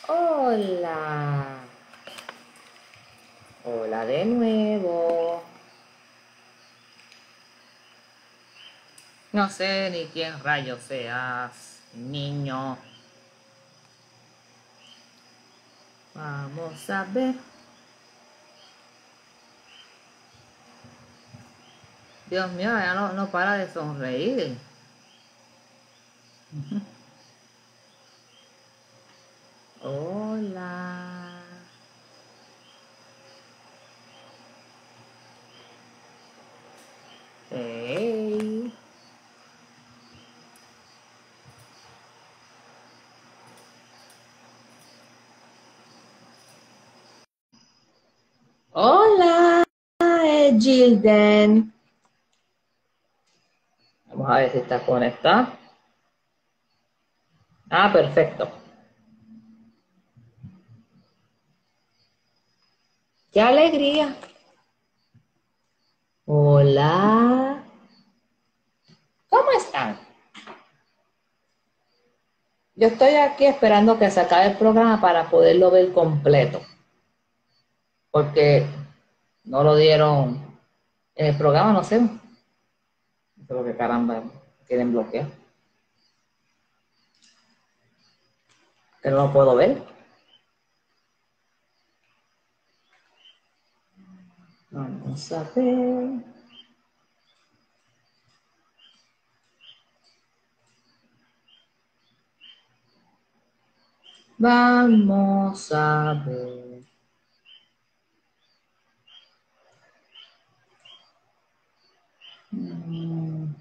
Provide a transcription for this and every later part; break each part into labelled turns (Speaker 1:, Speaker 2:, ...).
Speaker 1: Hola, hola de nuevo. No sé ni quién rayos seas, niño. Vamos a ver. Dios mío, ya no para de sonreír. Hola. Hey. Hola, Gilden. Vamos a ver si está conectada. Ah, perfecto. ¡Qué alegría! Hola. ¿Cómo están? Yo estoy aquí esperando que se acabe el programa para poderlo ver completo, porque no lo dieron en el programa, no sé. No sé por qué caramba quieren bloquear, que no lo puedo ver. Vamos a ver. Vamos a ver. Mm,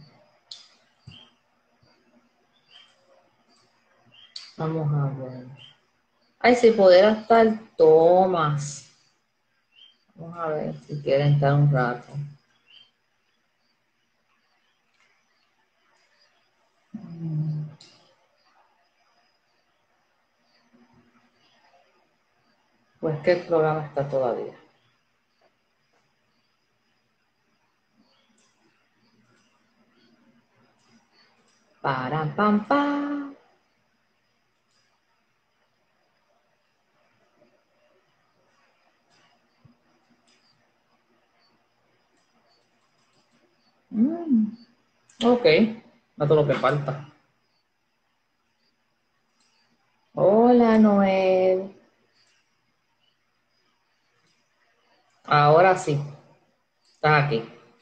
Speaker 1: Vamos a ver. Ay, si pudiera estar Tomás. Vamos a ver si quieren estar un rato. Pues que el programa está todavía. Para pam pam. Mm, ok, no todo lo que falta. Hola, Noel. Ahora sí, estás aquí.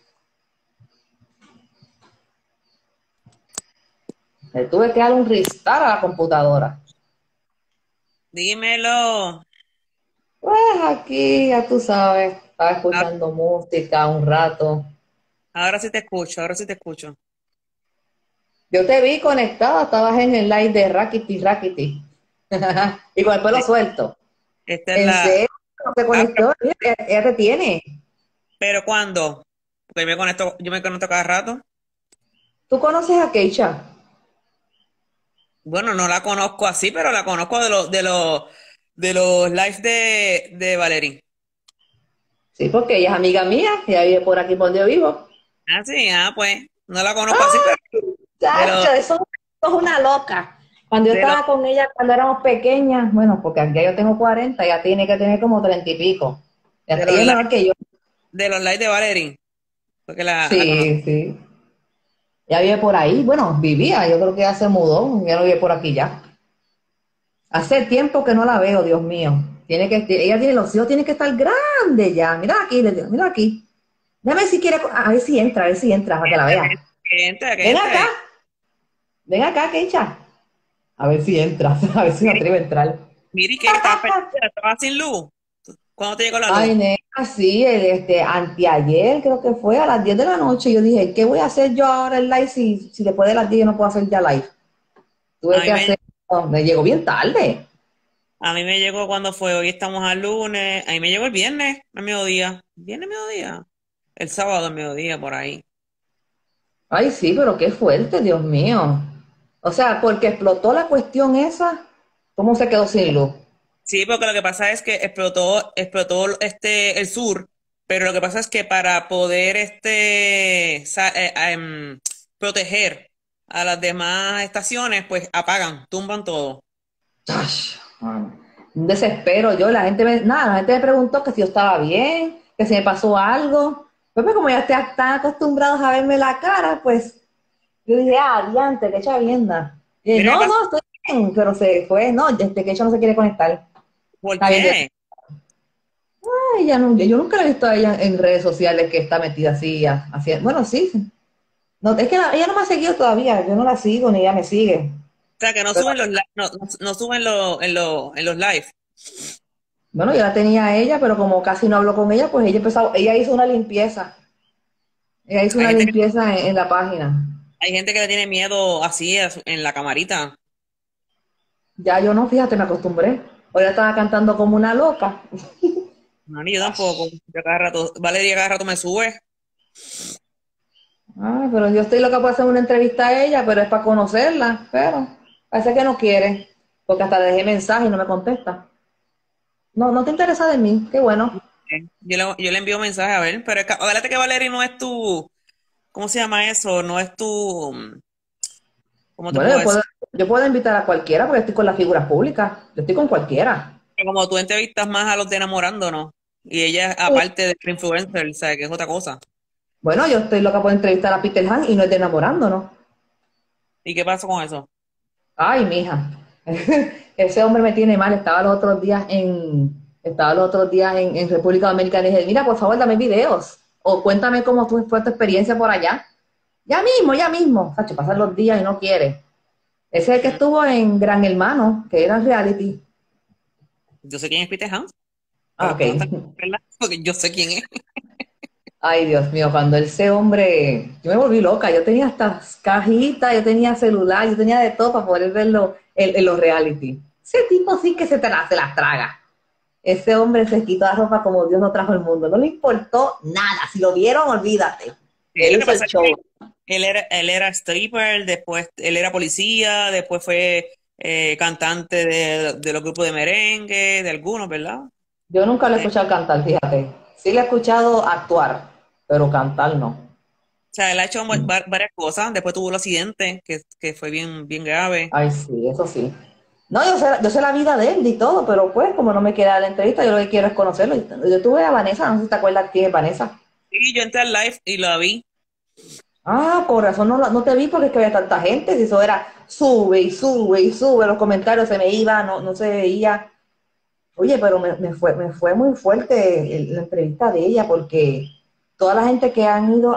Speaker 1: Le tuve que dar un restart a la computadora.
Speaker 2: Dímelo.
Speaker 1: Pues aquí, ya tú sabes, estaba
Speaker 2: A-
Speaker 1: escuchando música un rato.
Speaker 2: Ahora sí te escucho, ahora sí te escucho.
Speaker 1: Yo te vi conectada, estabas en el live de Rakiti Rakiti. Y con el pelo
Speaker 2: Sí,
Speaker 1: suelto.
Speaker 2: esta es
Speaker 1: ¿En
Speaker 2: la...
Speaker 1: serio? ¿No se
Speaker 2: Ah,
Speaker 1: conectó? Mira, ella te tiene.
Speaker 2: ¿pero cuándo? Porque yo me conecto cada rato.
Speaker 1: ¿Tú conoces a Keisha?
Speaker 2: Bueno, no la conozco así, pero la conozco de los lives de Valerie.
Speaker 1: Sí, porque ella es amiga mía, ella vive por aquí por donde yo vivo.
Speaker 2: Ah, sí, pues no la conozco así,
Speaker 1: ¡Ah!
Speaker 2: pero de
Speaker 1: Chacho,
Speaker 2: los,
Speaker 1: eso es una loca. Cuando yo
Speaker 2: de los,
Speaker 1: estaba con ella, cuando éramos pequeñas, bueno, porque aquí yo tengo 40, ella tiene que tener como 30 y pico.
Speaker 2: de
Speaker 1: Ella
Speaker 2: los
Speaker 1: es
Speaker 2: lives,
Speaker 1: menor que yo.
Speaker 2: de los lives de Valerie, porque la conozco.
Speaker 1: Sí, sí. Ella vive por ahí. Bueno, vivía, yo creo que ya se mudó, ya no vive por aquí ya. Hace tiempo que no la veo, Dios mío. Ella tiene los hijos, tiene que estar grande ya. Mira aquí, le digo, mira aquí. Déjame si quiere, a ver si entra, para que la vea.
Speaker 2: Que entre, que
Speaker 1: Ven acá,
Speaker 2: entre.
Speaker 1: ven acá, Keisha. A ver si entra, a ver si me
Speaker 2: Miri,
Speaker 1: atreve a entrar.
Speaker 2: Miri, que estaba perdida, estaba sin luz. ¿Cuándo te llegó la
Speaker 1: Ay,
Speaker 2: luz?
Speaker 1: nena, sí, anteayer creo que fue a las 10 de la noche. Yo dije, ¿qué voy a hacer yo ahora en live si después de las 10 yo no puedo hacer ya live?
Speaker 2: A
Speaker 1: Tuve
Speaker 2: mí
Speaker 1: que
Speaker 2: me,
Speaker 1: hacer, no, me llegó bien tarde.
Speaker 2: A mí me llegó cuando fue, hoy estamos al lunes, a mí me llegó el viernes al mediodía, viernes mediodía, el sábado al mediodía por ahí.
Speaker 1: Ay, sí, pero qué fuerte, Dios mío. O sea, porque explotó la cuestión esa, ¿cómo se quedó sin luz?
Speaker 2: Sí, porque lo que pasa es que explotó el sur, pero lo que pasa es que para poder proteger a las demás estaciones, pues apagan, tumban todo.
Speaker 1: Ay, mano. un desespero. Yo, nada, la gente me preguntó que si yo estaba bien, que si me pasó algo. Pues como ya están acostumbrados a verme la cara, pues yo dije, adiante, que chavienda. Y dije,
Speaker 2: Mira qué
Speaker 1: no,
Speaker 2: pasa.
Speaker 1: no, estoy bien, pero se fue, no, que ella no se quiere conectar.
Speaker 2: ¿Por
Speaker 1: Está bien,
Speaker 2: qué?
Speaker 1: ay, ya no, yo nunca la he visto a ella en redes sociales que está metida así, así. Bueno, sí, sí. No, es que ella no me ha seguido todavía, yo no la sigo ni ella me sigue.
Speaker 2: O sea, que no
Speaker 1: Pero
Speaker 2: suben no suben en los live.
Speaker 1: bueno, yo la tenía a ella, pero como casi no hablo con ella, pues ella hizo una limpieza. Ella hizo
Speaker 2: Hay
Speaker 1: una
Speaker 2: gente,
Speaker 1: limpieza en la página.
Speaker 2: hay gente que le tiene miedo así en la camarita.
Speaker 1: Ya yo no, fíjate, me acostumbré. Hoy ella estaba cantando como una loca.
Speaker 2: No, ni yo tampoco. Yo cada rato, Valeria cada rato me sube.
Speaker 1: Ah, pero yo estoy loca por hacer una entrevista a ella, pero es para conocerla, pero parece que no quiere, porque hasta le dejé mensaje y no me contesta. No, no te interesa de mí, qué bueno.
Speaker 2: Yo le envío mensaje a ver, pero acuérdate que Valeria no es tu, ¿cómo se llama eso? No es tu, ¿cómo te
Speaker 1: Bueno,
Speaker 2: puedo decir?
Speaker 1: yo puedo invitar a cualquiera porque estoy con las figuras públicas, yo estoy con cualquiera.
Speaker 2: Que como tú entrevistas más a los de enamorándonos, y ella aparte de influencer, ¿sabes? Que es otra cosa.
Speaker 1: Bueno, yo estoy loca por entrevistar a Peter Han y no es de enamorándonos.
Speaker 2: ¿Y qué pasa con eso?
Speaker 1: Ay, mija, ese hombre me tiene mal. Estaba los otros días en República Dominicana y dije, mira, por favor, dame videos o cuéntame cómo fue tu experiencia por allá. Ya mismo. Sacho, pasan los días y no quiere. Ese es el que
Speaker 2: Mm,
Speaker 1: estuvo en Gran Hermano, que era reality.
Speaker 2: Yo sé quién es Peter Hans, para
Speaker 1: Ah,
Speaker 2: los
Speaker 1: ok.
Speaker 2: que no están, ¿verdad? Porque yo sé quién es.
Speaker 1: Ay, Dios mío, cuando ese hombre, yo me volví loca, yo tenía hasta cajitas, yo tenía celular, yo tenía de todo para poder verlo en los reality. Ese tipo sí que se las traga. Ese hombre se quitó la ropa como Dios no trajo el mundo, no le importó nada, si lo vieron, olvídate.
Speaker 2: Sí,
Speaker 1: Él
Speaker 2: lo que
Speaker 1: hizo el
Speaker 2: pasa es
Speaker 1: show.
Speaker 2: que él era stripper, después él era policía, después fue cantante de los grupos de merengue, de algunos, ¿verdad?
Speaker 1: Yo nunca lo he
Speaker 2: O
Speaker 1: escuchado cantar, fíjate. Sí le he escuchado actuar, pero cantar no.
Speaker 2: sea, él ha hecho varias cosas, después tuvo el accidente, que fue bien grave.
Speaker 1: Ay, sí, eso sí. No, yo sé la vida de él y todo, pero pues como no me queda la entrevista, yo lo que quiero es conocerlo. Yo tuve a Vanessa, no sé si te acuerdas quién es Vanessa.
Speaker 2: Y yo entré al live y la vi.
Speaker 1: Ah, por razón no te vi porque es que había tanta gente, si eso era sube y sube y sube, los comentarios se me iban, no se veía. Oye, pero me fue muy fuerte la entrevista de ella porque toda la gente que han ido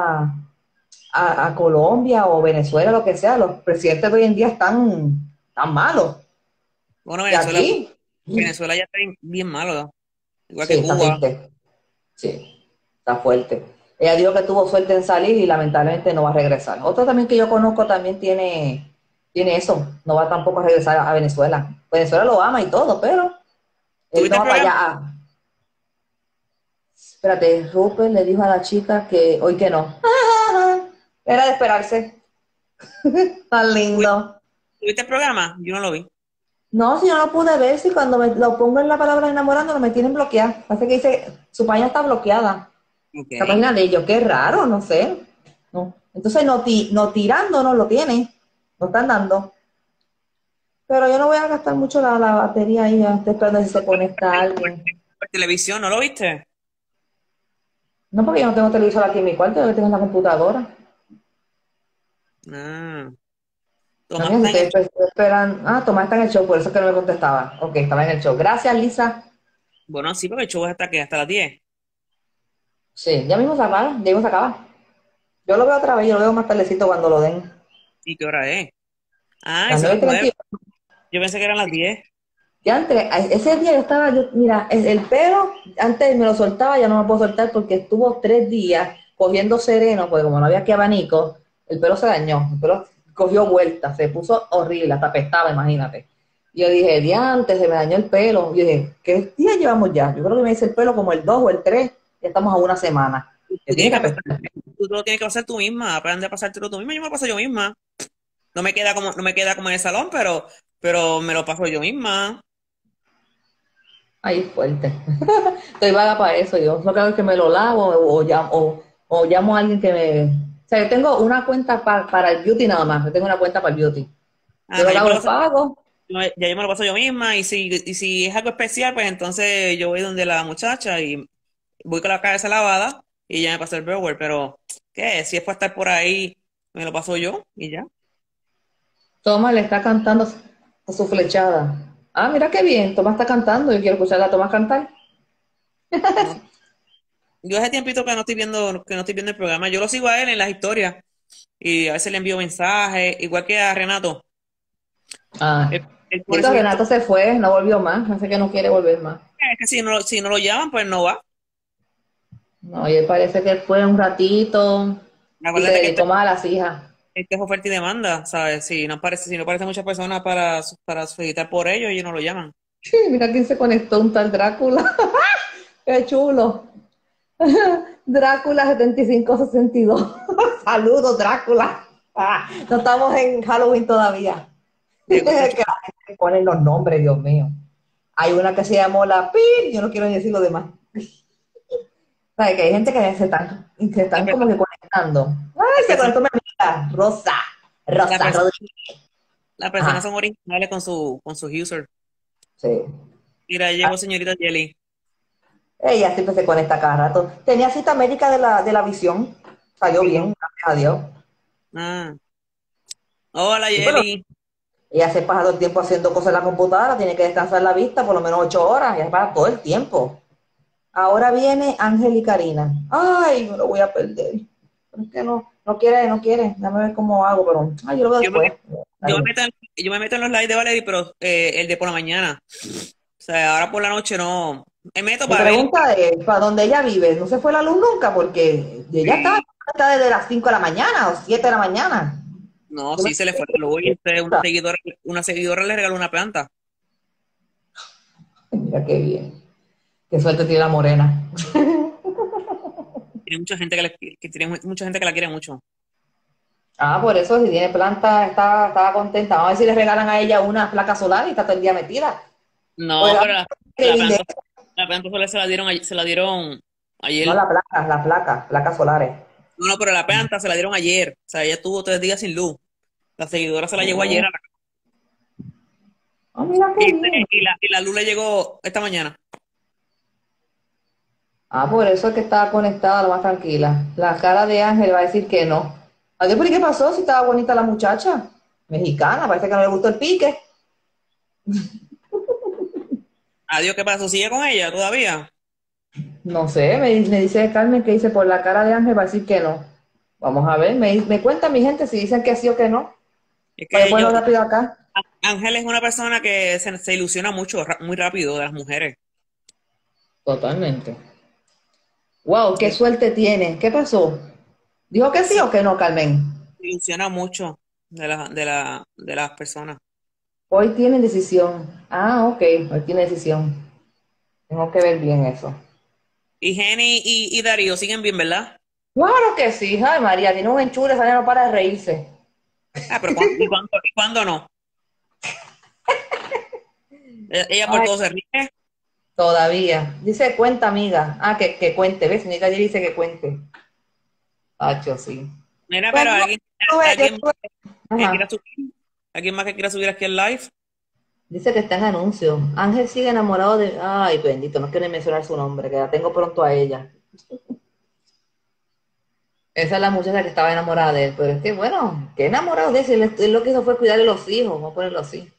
Speaker 1: a Colombia o Venezuela, lo que sea, los presidentes de hoy en día están tan malos.
Speaker 2: Bueno,
Speaker 1: Y aquí,
Speaker 2: Venezuela ya está bien malo, ¿no? Igual
Speaker 1: sí,
Speaker 2: que
Speaker 1: está
Speaker 2: Cuba.
Speaker 1: triste, sí, está fuerte. Ella dijo que tuvo suerte en salir y lamentablemente no va a regresar. Otro también que yo conozco también tiene eso, no va tampoco a regresar a Venezuela. Venezuela lo ama y todo, pero él
Speaker 2: ¿Tuviste
Speaker 1: no
Speaker 2: el
Speaker 1: va para
Speaker 2: programa?
Speaker 1: allá. Espérate, Rupert le dijo a la chica que hoy que no. Era de esperarse. Tan
Speaker 2: ¿Tuviste,
Speaker 1: lindo.
Speaker 2: tuviste el programa? Yo no lo vi.
Speaker 1: No, si yo no pude ver, si cuando me lo pongo en la palabra enamorando, me tienen bloqueada. Parece que dice, su página está bloqueada. La
Speaker 2: Ok.
Speaker 1: página de ellos, qué raro, no sé. No. Entonces, no tirando, no lo tienen. No están dando. Pero yo no voy a gastar mucho la batería ahí. Ya estoy esperando si se conecta alguien.
Speaker 2: Por televisión, ¿no lo viste?
Speaker 1: No, porque yo no tengo televisor aquí en mi cuarto, yo tengo en la computadora.
Speaker 2: Ah,
Speaker 1: No,
Speaker 2: Tomás
Speaker 1: mira, si
Speaker 2: está en el
Speaker 1: ustedes esperan. Ah, Tomás está en el show, por eso es que no me contestaba. Ok, estaba en el show. Gracias, Lisa.
Speaker 2: Bueno, sí, porque el show es hasta que hasta las 10.
Speaker 1: Sí, ya mismo se acaba, ya mismo se acaba. Yo lo veo otra vez, yo lo veo más tardecito cuando lo den.
Speaker 2: ¿Y qué hora es? Ah,
Speaker 1: Las
Speaker 2: son las 9.
Speaker 1: 9:31.
Speaker 2: Yo pensé que eran las 10.
Speaker 1: Ya ese día yo estaba, mira, el pelo, antes me lo soltaba, ya no me puedo soltar porque estuvo 3 días cogiendo sereno, porque como no había que abanico, el pelo se dañó, el pelo cogió vuelta, se puso horrible, hasta apestaba, imagínate. Y yo dije, diantes, se me dañó el pelo. Yo dije, ¿qué día llevamos ya? Yo creo que me hice el pelo como el 2 o el 3, ya estamos a una semana. Que
Speaker 2: Tú
Speaker 1: tiene
Speaker 2: tienes
Speaker 1: que
Speaker 2: que pasar,
Speaker 1: apestar.
Speaker 2: tú te lo tienes que hacer tú misma, aprende a pasártelo tú misma. Yo me lo paso yo misma. No me queda como en el salón, pero me lo paso yo misma.
Speaker 1: Ahí fuerte. Estoy vaga para eso. Yo no creo que me lo lavo o llamo a alguien que me. O sea, yo tengo una cuenta para el beauty nada más. Yo tengo una cuenta para el beauty.
Speaker 2: Ah,
Speaker 1: Yo
Speaker 2: no,
Speaker 1: lo
Speaker 2: yo me
Speaker 1: hago
Speaker 2: lo
Speaker 1: el
Speaker 2: hago,
Speaker 1: pago.
Speaker 2: ya yo me lo paso yo misma y si es algo especial, pues entonces yo voy donde la muchacha y voy con la cabeza lavada y ya me paso el blower, pero ¿qué? Si es para estar por ahí, me lo paso yo y ya.
Speaker 1: Toma le está cantando a su flechada. Ah, mira qué bien, Toma está cantando, yo quiero escuchar a Toma cantar.
Speaker 2: No, yo hace tiempito que no estoy viendo el programa. Yo lo sigo a él en las historias y a veces le envío mensajes, igual que a Renato. Él,
Speaker 1: Ah,
Speaker 2: él pone
Speaker 1: Tito
Speaker 2: su
Speaker 1: Renato
Speaker 2: historia.
Speaker 1: se fue, no volvió más, no sé que no quiere volver más.
Speaker 2: Es que si no lo llaman, pues no va.
Speaker 1: No, y él parece que fue un ratito y se
Speaker 2: Acuérdate que
Speaker 1: dedicó más a las hijas.
Speaker 2: esto es oferta y demanda, ¿sabes? Si no aparecen muchas personas para solicitar por ello, ellos no lo llaman.
Speaker 1: Sí, mira quién se conectó, un tal Drácula. Qué chulo. Drácula 7562. Saludos, Drácula. No estamos en Halloween todavía.
Speaker 2: Le
Speaker 1: Que
Speaker 2: gusta
Speaker 1: la gente ponen los nombres, Dios mío. Hay una que se llamó la Pil, yo no quiero ni decir lo demás. ¿Sabes? Que hay gente que se
Speaker 2: la
Speaker 1: están como
Speaker 2: persona,
Speaker 1: que conectando. Ay,
Speaker 2: la
Speaker 1: se
Speaker 2: persona,
Speaker 1: conectó mi amiga, Rosa.
Speaker 2: la
Speaker 1: Rosa
Speaker 2: persona,
Speaker 1: Rodríguez.
Speaker 2: las personas son
Speaker 1: Ajá,
Speaker 2: originales con su user.
Speaker 1: sí.
Speaker 2: Mira, llegó señorita Jelly.
Speaker 1: Ella siempre se conecta cada rato. Tenía cita médica de la visión. Salió
Speaker 2: Y
Speaker 1: bien,
Speaker 2: no.
Speaker 1: gracias a Dios.
Speaker 2: Ah. Hola,
Speaker 1: Sí, pero
Speaker 2: Jelly.
Speaker 1: ella se pasa todo el tiempo haciendo cosas en la computadora, tiene que descansar la vista por lo menos 8 horas, ella pasa todo el tiempo. Ahora viene Ángel y Karina. Ay, me lo voy a perder. Pero es que no quiere. Dame ver cómo hago, pero ay, yo lo veo
Speaker 2: Yo me,
Speaker 1: después.
Speaker 2: yo me meto en los lives de Valerie, pero el de por la mañana. O sea, ahora por la noche no. Me meto
Speaker 1: Mi
Speaker 2: para ver.
Speaker 1: pregunta es, ¿para dónde ella vive? ¿No se fue la luz nunca? Porque ella
Speaker 2: Sí.
Speaker 1: está desde las 5 de la mañana o 7 de la mañana.
Speaker 2: No,
Speaker 1: Yo me-
Speaker 2: sí se le fue la luz y una seguidora le regaló una planta.
Speaker 1: Mira qué bien. Qué suerte tiene la morena.
Speaker 2: Tiene mucha gente tiene mucha gente que la quiere mucho.
Speaker 1: Ah, por eso si tiene planta, estaba contenta. Vamos a ver si le regalan a ella una placa solar y está todo el día metida. O
Speaker 2: No,
Speaker 1: le
Speaker 2: pero
Speaker 1: damos trading de
Speaker 2: la planta solar se la dieron
Speaker 1: no
Speaker 2: ayer.
Speaker 1: placas solares.
Speaker 2: No, no, pero la planta se la dieron ayer. O sea, ella tuvo 3 días sin luz. La seguidora se la llevó ayer
Speaker 1: Oh, oh, mira qué bien.
Speaker 2: y la luz le llegó esta mañana.
Speaker 1: Ah, por eso es que estaba conectada, lo más tranquila. La cara de Ángel va a decir que no. Adiós, pero ¿y qué pasó? Si estaba bonita la muchacha. Mexicana, parece que no le gustó el pique.
Speaker 2: Adiós, ¿qué pasó? ¿Sigue con ella todavía?
Speaker 1: No sé, me dice Carmen que dice por la cara de Ángel va a decir que no. Vamos a ver, me cuenta mi gente si dicen que sí o que no.
Speaker 2: Es
Speaker 1: Para
Speaker 2: que
Speaker 1: ponerlo rápido acá.
Speaker 2: Ángel es una persona que se ilusiona mucho, muy rápido de las mujeres.
Speaker 1: Totalmente. Wow, qué suerte tiene. ¿Qué pasó? ¿Dijo que sí
Speaker 2: Sí,
Speaker 1: o que no, Carmen?
Speaker 2: se ilusiona mucho de las personas.
Speaker 1: Hoy tienen decisión. Ah, ok, hoy tiene decisión. Tengo que ver bien eso.
Speaker 2: Y Jenny y Darío siguen bien, ¿verdad?
Speaker 1: Claro que sí, ay María, tiene un enchule, esa niña no para de reírse.
Speaker 2: Ah, pero ¿y cuándo no? Ella por
Speaker 1: Ay,
Speaker 2: todo se ríe.
Speaker 1: todavía. Dice cuenta, amiga. Ah, que cuente, ¿ves? Señorita allí dice que cuente. Hacho, sí.
Speaker 2: Mira,
Speaker 1: Pues
Speaker 2: pero
Speaker 1: no, yo
Speaker 2: alguien
Speaker 1: estuve-
Speaker 2: que quiera
Speaker 1: Ajá.
Speaker 2: subir, alguien más que quiera subir aquí al live.
Speaker 1: Dice que está en anuncio. Ángel sigue enamorado de. Ay, bendito, no quiero ni mencionar su nombre, que la tengo pronto a ella. Esa es la muchacha que estaba enamorada de él, pero es que bueno, que enamorado de él, él lo que hizo fue cuidarle los hijos, vamos a ponerlo así.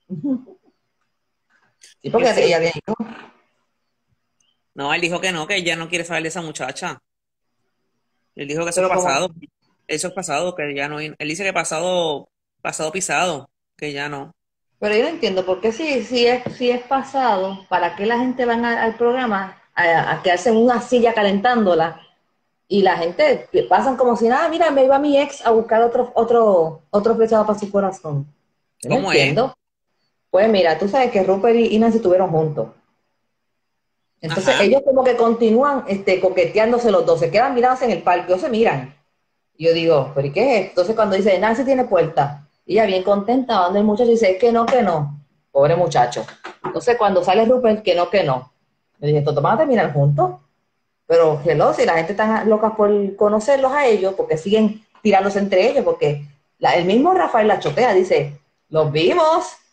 Speaker 1: Sí, porque
Speaker 2: Pues sí.
Speaker 1: ella tiene hijos.
Speaker 2: No, él dijo que no, que ella no quiere saber de esa muchacha. Él dijo que eso es
Speaker 1: Pero como,
Speaker 2: pasado. Eso es pasado, que ya no. Él dice que pasado pisado, que ya no.
Speaker 1: pero yo no entiendo, porque si es pasado, ¿para qué la gente va al programa a quedarse en una silla calentándola? Y la gente pasan como si nada, mira, me iba mi ex a buscar otro flechado para su corazón. Yo no
Speaker 2: ¿Cómo es?
Speaker 1: entiendo. Pues mira, tú sabes que Rupert y Nancy estuvieron juntos. Entonces
Speaker 2: Ajá.
Speaker 1: ellos como que continúan coqueteándose los dos, se quedan mirados en el parque, o se miran. Y yo digo, ¿pero y qué es esto? Entonces cuando dice, Nancy tiene puerta, y ella bien contenta, donde el muchacho dice, es que no, que no. Pobre muchacho. Entonces cuando sale Rupert, que no, que no. Le dije, ¿esto van a terminar juntos? Pero hello, si la gente está loca por conocerlos a ellos, porque siguen tirándose entre ellos, porque el mismo Rafael la chotea, dice, los vimos,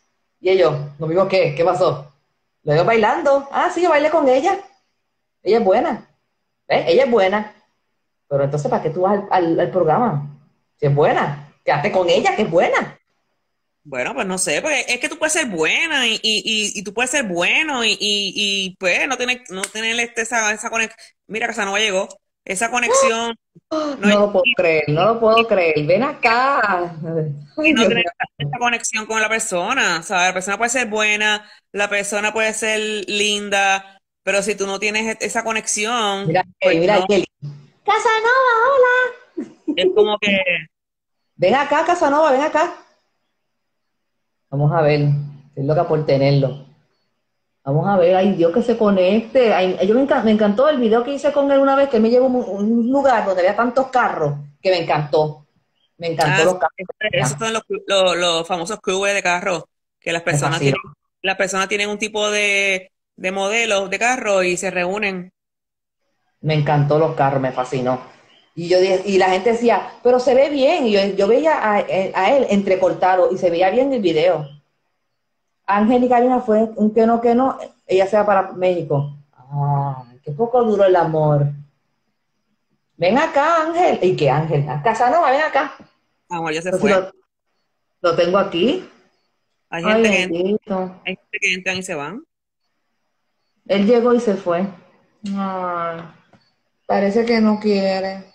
Speaker 1: Y ellos, ¿nos vimos qué? ¿Qué pasó? Lo veo bailando. Ah, sí, yo bailé con ella. Ella es buena. ¿Ves? Ella es buena. Pero entonces, ¿para qué tú vas al programa? Si es buena, quédate con ella, que es buena.
Speaker 2: Bueno, pues no sé, porque es que tú puedes ser buena y tú puedes ser bueno pues no tener esa conexión. Mira, Casanova llegó. Esa conexión no,
Speaker 1: No lo puedo creer, no lo puedo creer. Ven acá.
Speaker 2: y
Speaker 1: Ay,
Speaker 2: no
Speaker 1: Dios
Speaker 2: tener
Speaker 1: mío.
Speaker 2: esa conexión con la persona, ¿sabes? La persona puede ser buena, la persona puede ser linda, pero si tú no tienes esa conexión, pues
Speaker 1: Mira,
Speaker 2: no.
Speaker 1: Kelly. Casanova, hola.
Speaker 2: Es como que,
Speaker 1: Ven acá, Casanova, ven acá. Vamos a ver. Estoy loca por tenerlo. Vamos a ver, ay Dios, que se conecte. Ay, me encantó el video que hice con él una vez, que él me llevó a un lugar donde había tantos carros, que me encantó. Me encantó
Speaker 2: ah,
Speaker 1: los carros.
Speaker 2: esos son los famosos clubes de carro, que
Speaker 1: Me fascinó.
Speaker 2: las personas tienen un tipo de modelos de carro y se reúnen.
Speaker 1: Me encantó los carros, me fascinó. Y la gente decía, pero se ve bien. Y yo veía a él entrecortado y se veía bien el video. Ángel y Karina fue un que no, ella se va para México. Ah, qué poco duró el amor. Ven acá, Ángel. ¿Y qué Ángel? Casanova, ven acá.
Speaker 2: Amor, ya se
Speaker 1: Pues si
Speaker 2: fue.
Speaker 1: lo tengo aquí.
Speaker 2: Hay
Speaker 1: Ay,
Speaker 2: gente
Speaker 1: bendito.
Speaker 2: hay gente que entran y se van.
Speaker 1: Él llegó y se fue. Ay, parece que no quiere.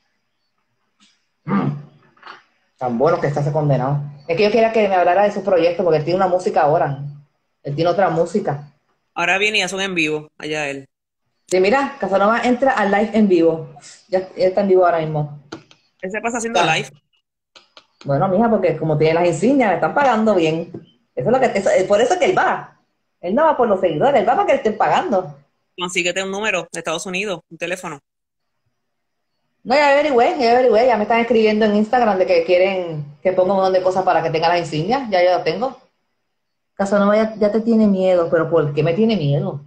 Speaker 1: Tan bueno que está ese condenado. Es que yo quería que me hablara de su proyecto porque él tiene una música ahora. Él tiene otra música.
Speaker 2: Ahora viene y hacen en vivo, allá él.
Speaker 1: Sí, mira, Casanova entra al live en vivo. Ya está en vivo ahora mismo.
Speaker 2: Él se pasa haciendo
Speaker 1: Está.
Speaker 2: live.
Speaker 1: Bueno, mija, porque como tiene las insignias, le están pagando bien. Eso es lo que, es por eso que él va. Él no va por los seguidores, él va para que le estén pagando.
Speaker 2: Consíguete un número de Estados Unidos, un teléfono.
Speaker 1: No, ya averigüé, ya me están escribiendo en Instagram de que quieren que ponga un montón de cosas para que tenga las insignias. Ya yo lo tengo. Casanova ya te tiene miedo, pero ¿por qué me tiene miedo?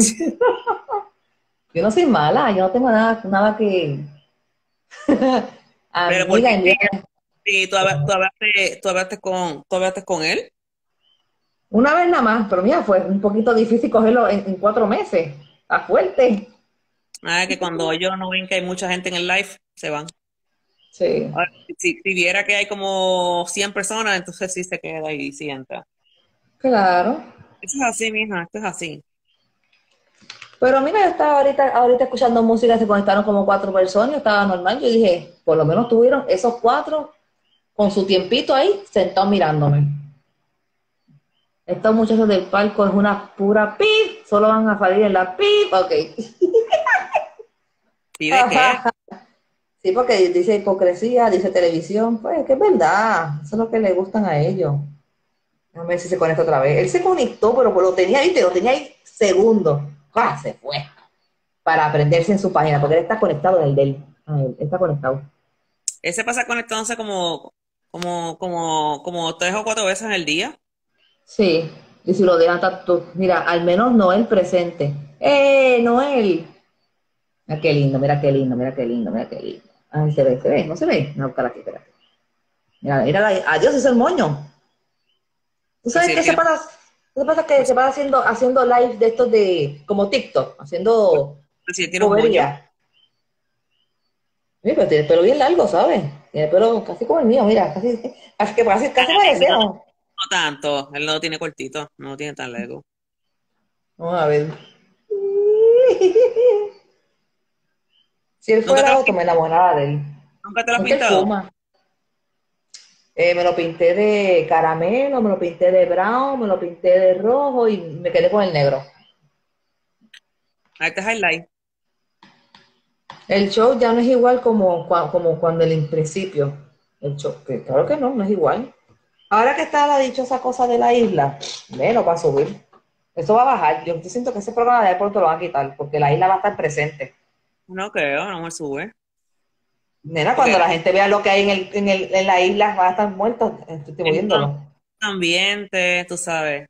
Speaker 1: Yo no soy mala, yo no tengo nada que...
Speaker 2: Pero porque
Speaker 1: Amiga, envía.
Speaker 2: si tú hablaste con él.
Speaker 1: Una vez nada más, pero mira, fue un poquito difícil cogerlo en 4 meses. Está fuerte.
Speaker 2: Nada, que cuando ellos no ven que hay mucha gente en el live, se van.
Speaker 1: Sí,
Speaker 2: Ahora, si viera que hay como 100 personas, entonces sí se queda y sí entra.
Speaker 1: claro.
Speaker 2: Eso es así, mija, esto es así.
Speaker 1: Pero mira, yo estaba ahorita escuchando música, se conectaron como 4 personas, estaba normal. Yo dije, por lo menos tuvieron esos 4 con su tiempito ahí, sentados mirándome. Estos muchachos del palco es una pura pip, solo van a salir en la pip, ok.
Speaker 2: ¿Pide qué?
Speaker 1: Sí, porque dice hipocresía, dice televisión, pues que es verdad, eso es lo que le gustan a ellos. A ver si se conecta otra vez. Él se conectó, pero lo tenía ahí, lo tenía ahí segundos. ¡Ah! Se fue. Para aprenderse en su página, porque él está conectado en el de él. Ah, él está conectado.
Speaker 2: Ese pasa conectándose como 3 o 4 veces en el día.
Speaker 1: Sí, y si lo dejan tanto, mira, al menos Noel presente. Noel! Mira qué lindo, mira qué lindo, mira qué lindo, mira qué lindo. Ay, se ve, no se ve. No, buscar aquí, espérate. Mira, mira, adiós, es el moño. ¿Tú
Speaker 2: Pues
Speaker 1: sabes
Speaker 2: si él
Speaker 1: qué se
Speaker 2: tiene,
Speaker 1: pasa? ¿Qué pasa? Que
Speaker 2: pues,
Speaker 1: se va haciendo live de estos de, como TikTok, haciendo
Speaker 2: pues si él tiene un moño,
Speaker 1: bobería. Mira, pero tiene el pelo bien largo, ¿sabes? Tiene el pelo casi como el mío, mira, casi
Speaker 2: no,
Speaker 1: parecemos.
Speaker 2: no tanto. Él no lo tiene cortito, no lo tiene tan largo.
Speaker 1: Vamos a ver. Si él
Speaker 2: ¿Nunca te
Speaker 1: fuera
Speaker 2: lo,
Speaker 1: otro, me enamoraba de él.
Speaker 2: nunca te lo has
Speaker 1: Es que él
Speaker 2: pintado?
Speaker 1: fuma. Me lo pinté de caramelo, me lo pinté de brown, me lo pinté de rojo y me quedé con el negro.
Speaker 2: Ahí está highlight.
Speaker 1: El show ya no es igual como cuando el principio. El show, que claro que no, no es igual. Ahora que está la dichosa cosa de la isla, menos va a subir. Eso va a bajar. Yo siento que ese programa de pronto lo van a quitar, porque la isla va a estar presente.
Speaker 2: No creo, no me sube.
Speaker 1: Nena,
Speaker 2: Porque
Speaker 1: cuando la gente vea lo que hay en la isla, van a estar muertos
Speaker 2: es un
Speaker 1: viéndolo.
Speaker 2: ambiente, tú sabes.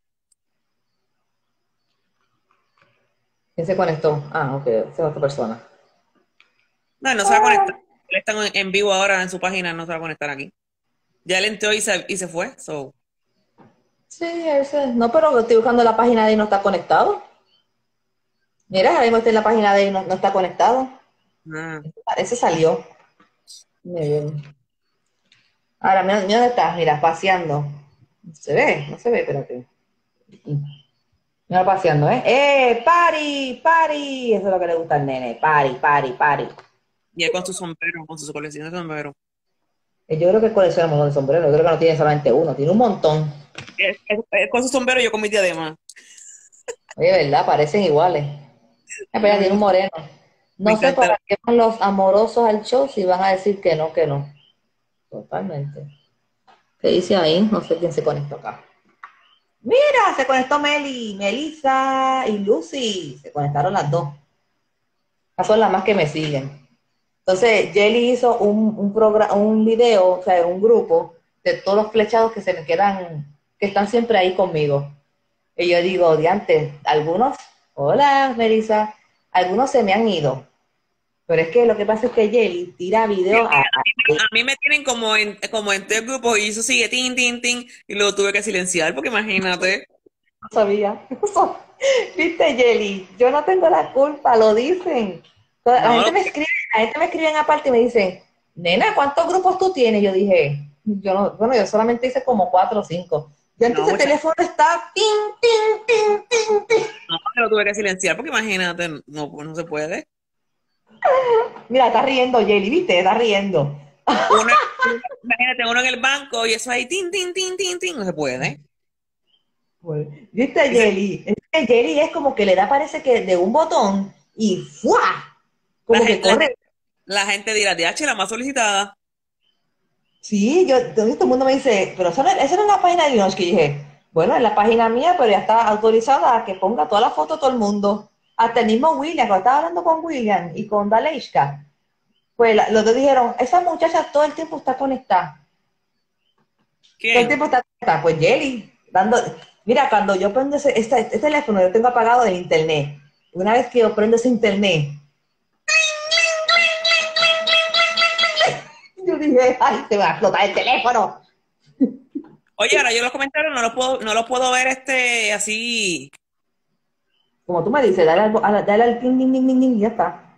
Speaker 1: ¿Quién se conectó? Ah, ok, esa es otra persona.
Speaker 2: No, él no se va a conectar. Él está en vivo ahora en su página, no se va a conectar aquí. Ya él entró y se fue. So.
Speaker 1: Sí, ese. No, pero estoy buscando la página de él y no está conectado. Mira, ahora mismo estoy en la página de él y no está conectado.
Speaker 2: Ah,
Speaker 1: Ese salió. Muy bien. Ahora, mira, mira dónde estás, mira, paseando. No se ve, no se ve, espérate. Mira, paseando, ¿eh? ¡Pari! ¡Pari! Eso es lo que le gusta al nene. ¡Pari, pari, pari!
Speaker 2: y él con su sombrero, con su colección de sombreros.
Speaker 1: Yo creo que colecciona un montón de sombreros. Yo creo que no tiene solamente uno, tiene un montón.
Speaker 2: Él con su sombrero, yo con mi diadema.
Speaker 1: Oye, ¿verdad? Parecen iguales. Pero
Speaker 2: Me
Speaker 1: tiene un
Speaker 2: gusta,
Speaker 1: moreno.
Speaker 2: me
Speaker 1: No sé
Speaker 2: encanta.
Speaker 1: para qué van los amorosos al show si van a decir que no, que no. Totalmente. ¿Qué dice ahí? No sé quién se conectó acá. Mira, se conectó Meli, Melissa y Lucy. Se conectaron las dos. Esas son las más que me siguen. Entonces, Jelly hizo un video, o sea, un grupo de todos los flechados que se me quedan, que están siempre ahí conmigo. Y yo digo, diantes, algunos, hola, Melissa, algunos se me han ido. Pero es que lo que pasa es que Jelly tira
Speaker 2: Sí,
Speaker 1: videos
Speaker 2: a mí me tienen como en tres grupos y eso sigue, tin, tin, tin, y lo tuve que silenciar porque imagínate.
Speaker 1: no sabía. ¿Viste, Jelly? Yo no tengo la culpa, lo dicen. La
Speaker 2: No,
Speaker 1: gente me escribe, la gente me escribe aparte y me dicen, nena, ¿cuántos grupos tú tienes? Yo dije, yo no, bueno, yo solamente hice como 4 o 5. Yo
Speaker 2: no,
Speaker 1: entonces el
Speaker 2: muchachos,
Speaker 1: teléfono está tin, tin, tin, tin, tin.
Speaker 2: no, lo tuve que silenciar porque imagínate, no, pues no se puede.
Speaker 1: Mira, está riendo Jelly, ¿viste? Está riendo.
Speaker 2: Uno, imagínate uno en el banco y eso ahí, tin, tin, tin, tin, tin, no se puede.
Speaker 1: Pues, ¿viste,
Speaker 2: Dice,
Speaker 1: Jelly? Es que Jelly es como que le da, parece que de un botón y ¡fua!
Speaker 2: la
Speaker 1: Como que
Speaker 2: gente, la gente,
Speaker 1: corre.
Speaker 2: la gente dirá, DH, la más solicitada.
Speaker 1: Sí, todo el mundo me dice, pero esa no es la página de Dios que dije, bueno, es la página mía, pero ya está autorizada a que ponga todas las fotos de todo el mundo. Hasta el mismo William, cuando estaba hablando con William y con Daleshka, pues los dos dijeron, esa muchacha todo el tiempo está conectada, todo el
Speaker 2: ¿Quién?
Speaker 1: tiempo está conectada. Pues Jelly, mira, cuando yo prendo este teléfono, yo tengo apagado el internet. Una vez que yo prendo ese internet, yo dije, ay, te va a explotar el teléfono.
Speaker 2: Oye, ahora yo los comentarios no los puedo ver así.
Speaker 1: Como tú me dices, dale al ting, ding, ding, ding, ding, y ya está.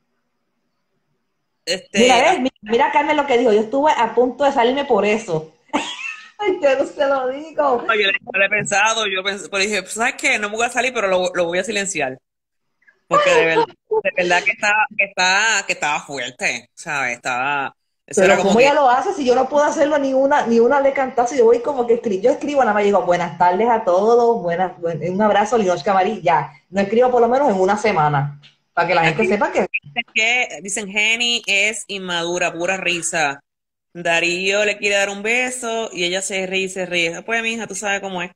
Speaker 1: Mira,
Speaker 2: Ah,
Speaker 1: ves, mira Carmen lo que dijo, yo estuve a punto de salirme por eso. Ay, yo no se lo digo.
Speaker 2: yo lo he pensado, pero dije, pues, ¿sabes qué? No me voy a salir, pero lo voy a silenciar. Porque de verdad que estaba fuerte, ¿sabes? Eso era
Speaker 1: Pero
Speaker 2: como
Speaker 1: ¿cómo
Speaker 2: que,
Speaker 1: ella lo hace si yo no puedo hacerlo ni una de cantazo? Yo voy como que yo escribo, nada más digo buenas tardes a todos, un abrazo, Linoche Camarí, ya. No escribo por lo menos en una semana, para que la gente
Speaker 2: aquí
Speaker 1: sepa que,
Speaker 2: dicen Jenny es inmadura, pura risa. Darío le quiere dar un beso y ella se ríe y se ríe. Pues, mija, tú sabes cómo es.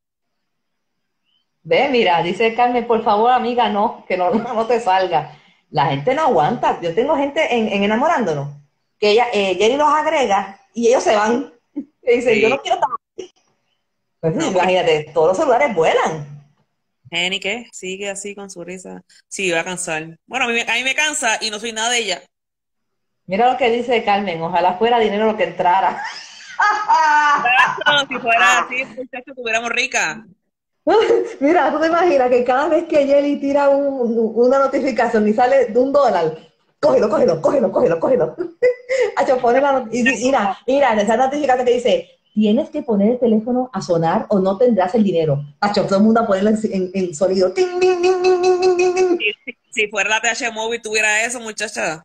Speaker 1: ve, mira, dice Carmen, por favor, amiga, no, que no, no te salga. La gente no aguanta. Yo tengo gente en enamorándonos, que Jenny los agrega y ellos se van. Y dicen, yo
Speaker 2: Sí.
Speaker 1: no quiero estar. Pues
Speaker 2: No, porque
Speaker 1: imagínate, todos los celulares vuelan.
Speaker 2: Jenny, ¿qué? Sigue así con su risa. Sí, va a cansar. Bueno, a mí me cansa y no soy nada de ella.
Speaker 1: Mira lo que dice Carmen, ojalá fuera dinero lo que entrara.
Speaker 2: Exacto, si fuera así, muchachos, tuviéramos rica.
Speaker 1: Mira, tú te imaginas que cada vez que Jelly tira una notificación y sale de $1, cógelo, cógelo, cógelo, cógelo, cógelo. Acho, pone mira, esa notificación que dice, tienes que poner el teléfono a sonar o no tendrás el dinero. Acho, todo el mundo a ponerlo en sonido. Ting, ting, ting, ting, ting, ting, ting, ting.
Speaker 2: Si fuera la TH Móvil tuviera eso, muchacha.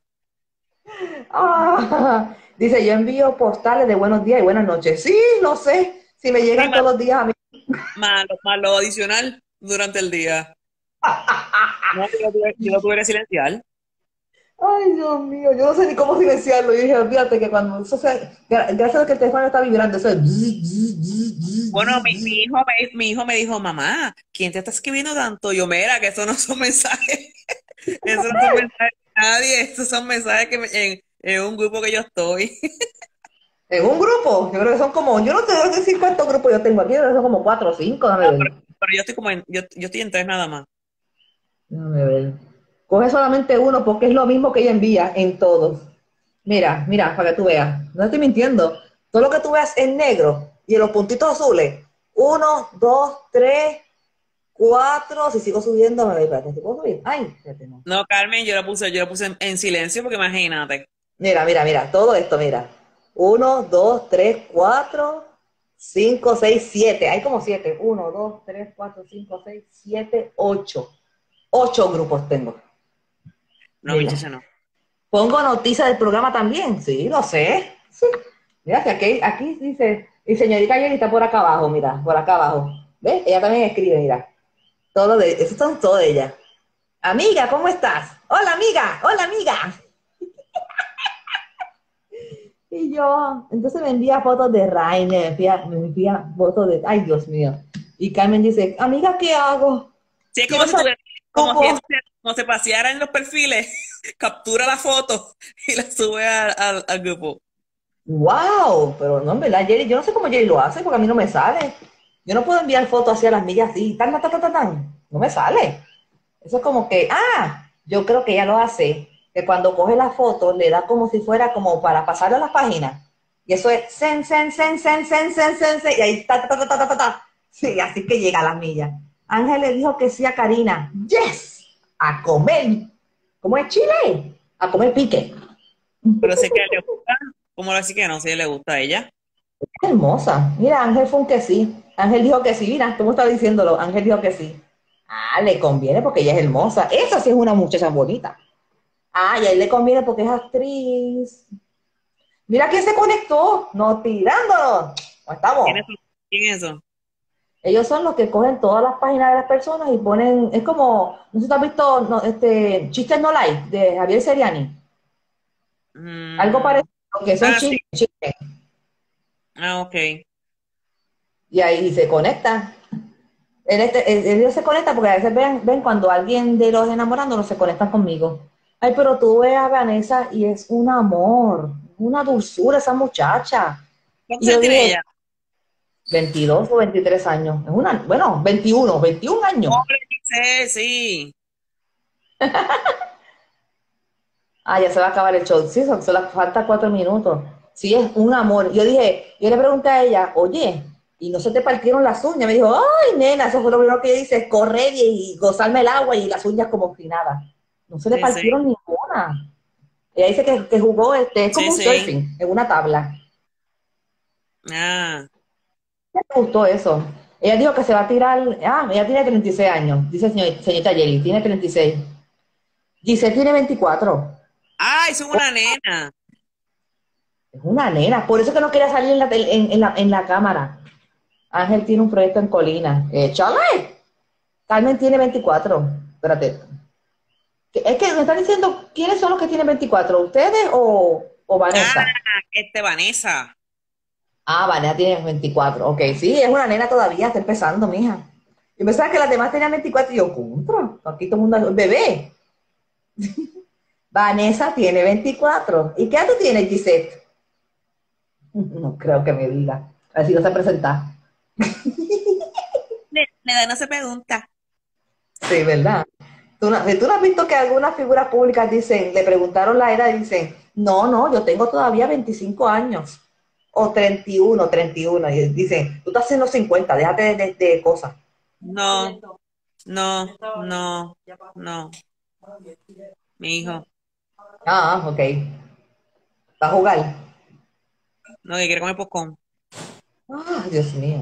Speaker 1: Dice, yo envío postales de buenos días y buenas noches. Sí, lo sé. Si me
Speaker 2: Sí,
Speaker 1: llegan
Speaker 2: más,
Speaker 1: todos los días a mí.
Speaker 2: más lo adicional durante el día. No, yo lo tuve que silenciar.
Speaker 1: Ay, Dios mío, yo no sé ni cómo silenciarlo. Yo dije, fíjate que cuando eso sea, gracias a que el teléfono está vibrando, eso es.
Speaker 2: Bueno, mi hijo me dijo, mamá, ¿quién te está escribiendo tanto? Yo, mira, que esos no son mensajes. Esos no son mensajes de nadie. Esos son mensajes en un grupo que yo estoy.
Speaker 1: En un grupo, yo creo que son como, yo no te voy a decir cuántos grupos yo tengo aquí, pero son como 4 o 5,
Speaker 2: No,
Speaker 1: déjame ver.
Speaker 2: pero yo estoy yo estoy en tres nada más.
Speaker 1: Déjame ver. Coge solamente uno porque es lo mismo que ella envía en todos. Mira, mira, para que tú veas. No estoy mintiendo. Todo lo que tú veas en negro y en los puntitos azules, 1, 2, 3, 4. Si sigo subiendo, me voy. Espérate, ¿si puedo subir? Ay, espérate, no.
Speaker 2: No, Carmen, yo la puse en silencio porque imagínate.
Speaker 1: Mira, todo esto, mira. 1, 2, 3, 4, 5, 6, 7. Hay como 7. 1, 2, 3, 4, 5, 6, 7, 8. 8 grupos tengo.
Speaker 2: No, mi
Speaker 1: Mira.
Speaker 2: chicha, no.
Speaker 1: Pongo noticias del programa también. Sí, lo sé. Sí. Mira, que aquí dice, y señorita Jenny está por acá abajo, mira, por acá abajo. ¿Ves? Ella también escribe, mira. Eso son todo de ella. Amiga, ¿cómo estás? Hola, amiga. Hola, amiga. Y yo, entonces me envía fotos de Rainer, me envía fotos de, ay, Dios mío. Y Carmen dice, amiga, ¿qué hago?
Speaker 2: Sí, es como
Speaker 1: Quiero
Speaker 2: si
Speaker 1: saber
Speaker 2: tuviera,
Speaker 1: cómo.
Speaker 2: como se paseara en los perfiles, captura la foto y la sube al grupo.
Speaker 1: Wow, pero no, en verdad, Jerry, yo no sé cómo Jerry lo hace, porque a mí no me sale. Yo no puedo enviar fotos hacia las millas así, tan. No me sale. Eso es como que, yo creo que ella lo hace, que cuando coge la foto le da como si fuera como para pasarle a las páginas. Y eso es sen, y ahí ta. Sí, así que llega a las millas. Ángel le dijo que sí a Karina. Yes, a comer. ¿Cómo es Chile? A comer pique.
Speaker 2: Pero sé que le gusta, ¿cómo lo así que no? Si le gusta a ella.
Speaker 1: Hermosa. Mira, Ángel fue un que sí. Ángel dijo que sí, mira, tú me estás diciéndolo. Ángel dijo que sí. Le conviene porque ella es hermosa. Esa sí es una muchacha bonita. Y a él le conviene porque es actriz. Mira quién se conectó, no tirándonos. ¿Cómo
Speaker 2: ¿Quién es,
Speaker 1: estamos?
Speaker 2: quién es eso?
Speaker 1: Ellos son los que cogen todas las páginas de las personas y ponen, es como, no sé si tú has visto Chistes No Like de Javier Seriani. Algo
Speaker 2: Mm,
Speaker 1: parecido, que son
Speaker 2: sí.
Speaker 1: chistes.
Speaker 2: Ok.
Speaker 1: Y ahí se conectan. Ellos se conectan porque a veces ven cuando alguien de los enamorándolos se conectan conmigo. Ay, pero tú ves a Vanessa y es un amor, una dulzura esa muchacha. Y
Speaker 2: ¿Cuántos
Speaker 1: yo
Speaker 2: años tiene
Speaker 1: dije,
Speaker 2: ella?
Speaker 1: 22 o 23 años. Bueno, 21 años.
Speaker 2: Pobre Giselle, sí.
Speaker 1: Ya se va a acabar el show. Sí, solo falta 4 minutos. Sí, es un amor. Yo le pregunté a ella, oye, ¿y no se te partieron las uñas? Me dijo, ay, nena, eso fue lo primero que ella dice, correr y gozarme el agua y las uñas como si nada. No se le
Speaker 2: Sí, sí.
Speaker 1: partieron ninguna. Ella dice que jugó, es como
Speaker 2: Sí,
Speaker 1: un
Speaker 2: sí.
Speaker 1: surfing, en una tabla.
Speaker 2: Ah.
Speaker 1: Me gustó eso. Ella dijo que se va a tirar, ella tiene 36 años, dice señorita Jerry, tiene 36. Giselle tiene 24.
Speaker 2: Ay, son una nena.
Speaker 1: Es una nena, por eso que no quería salir en la cámara. Ángel tiene un proyecto en Colina. ¡Échale! Carmen tiene 24. Espérate. Es que me están diciendo quiénes son los que tienen 24, ¿ustedes o
Speaker 2: Ah,
Speaker 1: Vanessa?
Speaker 2: Vanessa.
Speaker 1: Vanessa tiene 24. Ok, sí, es una nena todavía, está empezando, mija. Yo pensaba que las demás tenían 24 y yo, contra. Aquí todo el mundo, bebé. Vanessa tiene 24. ¿Y qué edad tú tienes, Gisette? No creo que me diga. A ver si no se presenta.
Speaker 2: La edad no se pregunta.
Speaker 1: Sí, ¿verdad? ¿Tú no has visto que algunas figuras públicas dicen, le preguntaron la edad y dicen, no, yo tengo todavía 25 años, o 31, y dicen, tú estás haciendo 50, déjate de cosas.
Speaker 2: No, no, no, no, mi hijo.
Speaker 1: Ok. ¿Va a jugar?
Speaker 2: No, que quiere comer popcorn.
Speaker 1: Dios mío.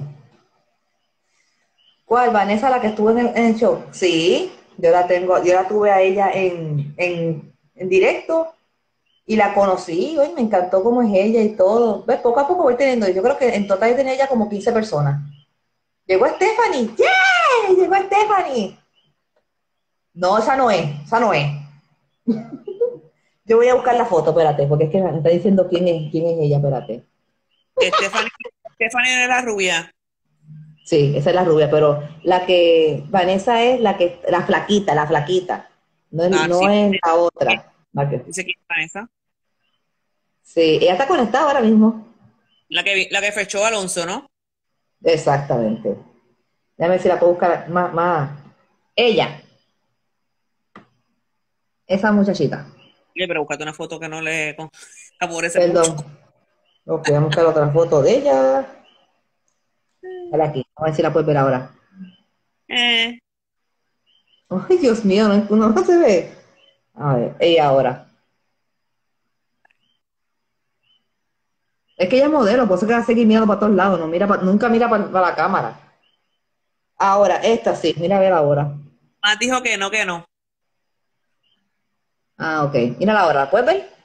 Speaker 1: ¿Cuál? Vanessa, la que estuvo en el show. Sí, yo la tuve a ella en directo y la conocí, oye, me encantó cómo es ella y todo. ¿Ves? Poco a poco voy teniendo, yo creo que en total yo tenía ella como 15 personas. Llegó Stephanie, ¡yay! Llegó Stephanie. No, esa no es. Yo voy a buscar la foto, espérate, porque es que me está diciendo quién es ella, espérate.
Speaker 2: Stephanie, Stephanie era la rubia.
Speaker 1: Sí, esa es la rubia, pero Vanessa es la flaquita, la flaquita. No es,
Speaker 2: Ah,
Speaker 1: no
Speaker 2: sí.
Speaker 1: es la otra.
Speaker 2: Dice que es Vanessa.
Speaker 1: Sí, ella está conectada ahora mismo.
Speaker 2: La que fechó Alonso, ¿no?
Speaker 1: Exactamente. Déjame ver si la puedo buscar más. Ella, esa muchachita.
Speaker 2: Oye, pero búscate una foto que no le favorece mucho.
Speaker 1: Perdón. Ok, vamos a buscar otra foto de ella. Dale aquí. A ver si la puedes ver ahora.
Speaker 2: Eh,
Speaker 1: Ay, Dios mío, no se ve. A ver, ella ahora. Es que ella es modelo, por eso que va a seguir mirando para todos lados, no mira nunca mira para la cámara. Ahora, esta sí, mira a ver ahora.
Speaker 2: más dijo que no, que no.
Speaker 1: Ah, ok. Mira ahora, ¿la puedes ver?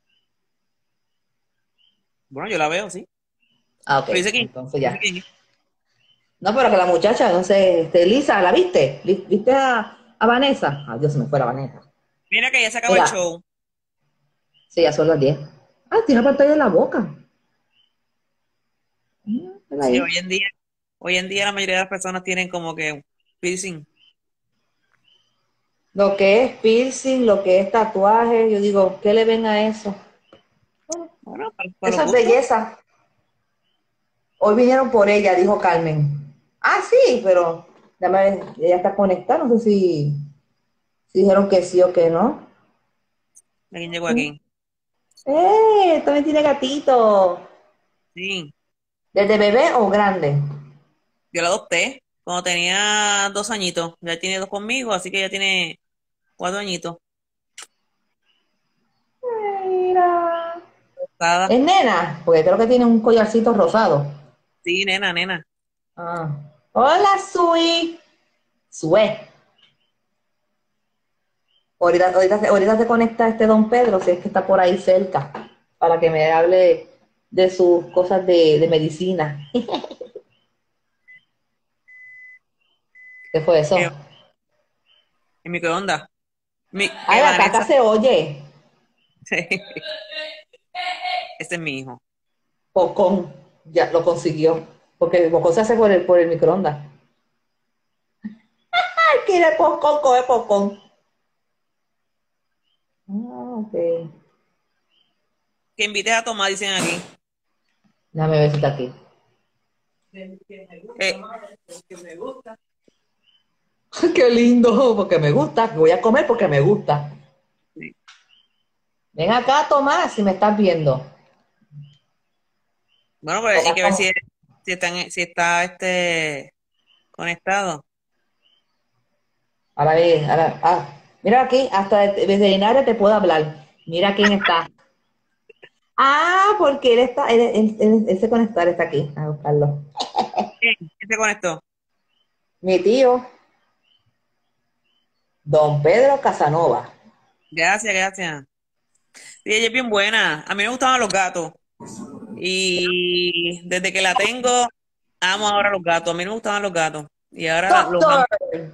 Speaker 2: Bueno, yo la veo, sí.
Speaker 1: Ah, ok.
Speaker 2: Pero dice quién.
Speaker 1: Entonces
Speaker 2: Dice
Speaker 1: ya.
Speaker 2: quién.
Speaker 1: No, pero que la muchacha, no sé, Lisa, ¿la viste? ¿Viste a Vanessa? Ah, Dios, se me fue la Vanessa.
Speaker 2: Mira que ya se acabó el
Speaker 1: Mira,
Speaker 2: show.
Speaker 1: sí, ya son las 10. Ah, tiene una pantalla en la boca. Mira
Speaker 2: Sí,
Speaker 1: ahí.
Speaker 2: hoy en día la mayoría de las personas tienen como que un piercing.
Speaker 1: Lo que es piercing, lo que es tatuaje, yo digo, ¿qué le ven a eso? Bueno,
Speaker 2: Bueno, para
Speaker 1: eso
Speaker 2: los
Speaker 1: es
Speaker 2: gustos.
Speaker 1: belleza. Hoy vinieron por ella, dijo Carmen. Ah, sí, pero déjame ver, ella está conectada, no sé si dijeron que sí o que no.
Speaker 2: ¿Alguien llegó aquí?
Speaker 1: También tiene gatito.
Speaker 2: Sí.
Speaker 1: ¿Desde bebé o grande?
Speaker 2: Yo la adopté cuando tenía 2 añitos. Ya tiene 2 conmigo, así que ya tiene 4 añitos.
Speaker 1: Mira.
Speaker 2: Adoptada.
Speaker 1: Es nena, porque creo que tiene un collarcito rosado.
Speaker 2: Sí, nena, nena.
Speaker 1: Ah. Hola, Sui. Sue. Ahorita se conecta este don Pedro, si es que está por ahí cerca, para que me hable de sus cosas de medicina. ¿Qué fue eso?
Speaker 2: En microondas.
Speaker 1: Ay,
Speaker 2: Que
Speaker 1: la caca
Speaker 2: Vanessa.
Speaker 1: se oye.
Speaker 2: Ese es mi hijo.
Speaker 1: Pocón, ya lo consiguió. Porque el Pocón se hace por el microondas. Ay, quiere Pocón, coge Pocón. Ah, ok.
Speaker 2: Que invites a tomar, dicen aquí.
Speaker 1: Déjame ver si está aquí.
Speaker 2: Eh,
Speaker 1: Qué lindo, porque me gusta. Voy a comer porque me gusta.
Speaker 2: sí.
Speaker 1: Ven acá, Tomás, si me estás viendo.
Speaker 2: Bueno, pues hay
Speaker 1: Tomás,
Speaker 2: que ver
Speaker 1: ¿cómo?
Speaker 2: si está conectado.
Speaker 1: Ahora ve, mira aquí, hasta el veterinario te puedo hablar. Mira quién está. Ah, porque él se conectó, él está aquí, a buscarlo.
Speaker 2: ¿Quién se conectó?
Speaker 1: Mi tío, don Pedro Casanova.
Speaker 2: Gracias, gracias. Sí, ella es bien buena. A mí me gustaban los gatos. Y desde que la tengo, amo ahora los gatos. A mí no me gustaban los gatos. Y ahora los amo.
Speaker 1: Doctor.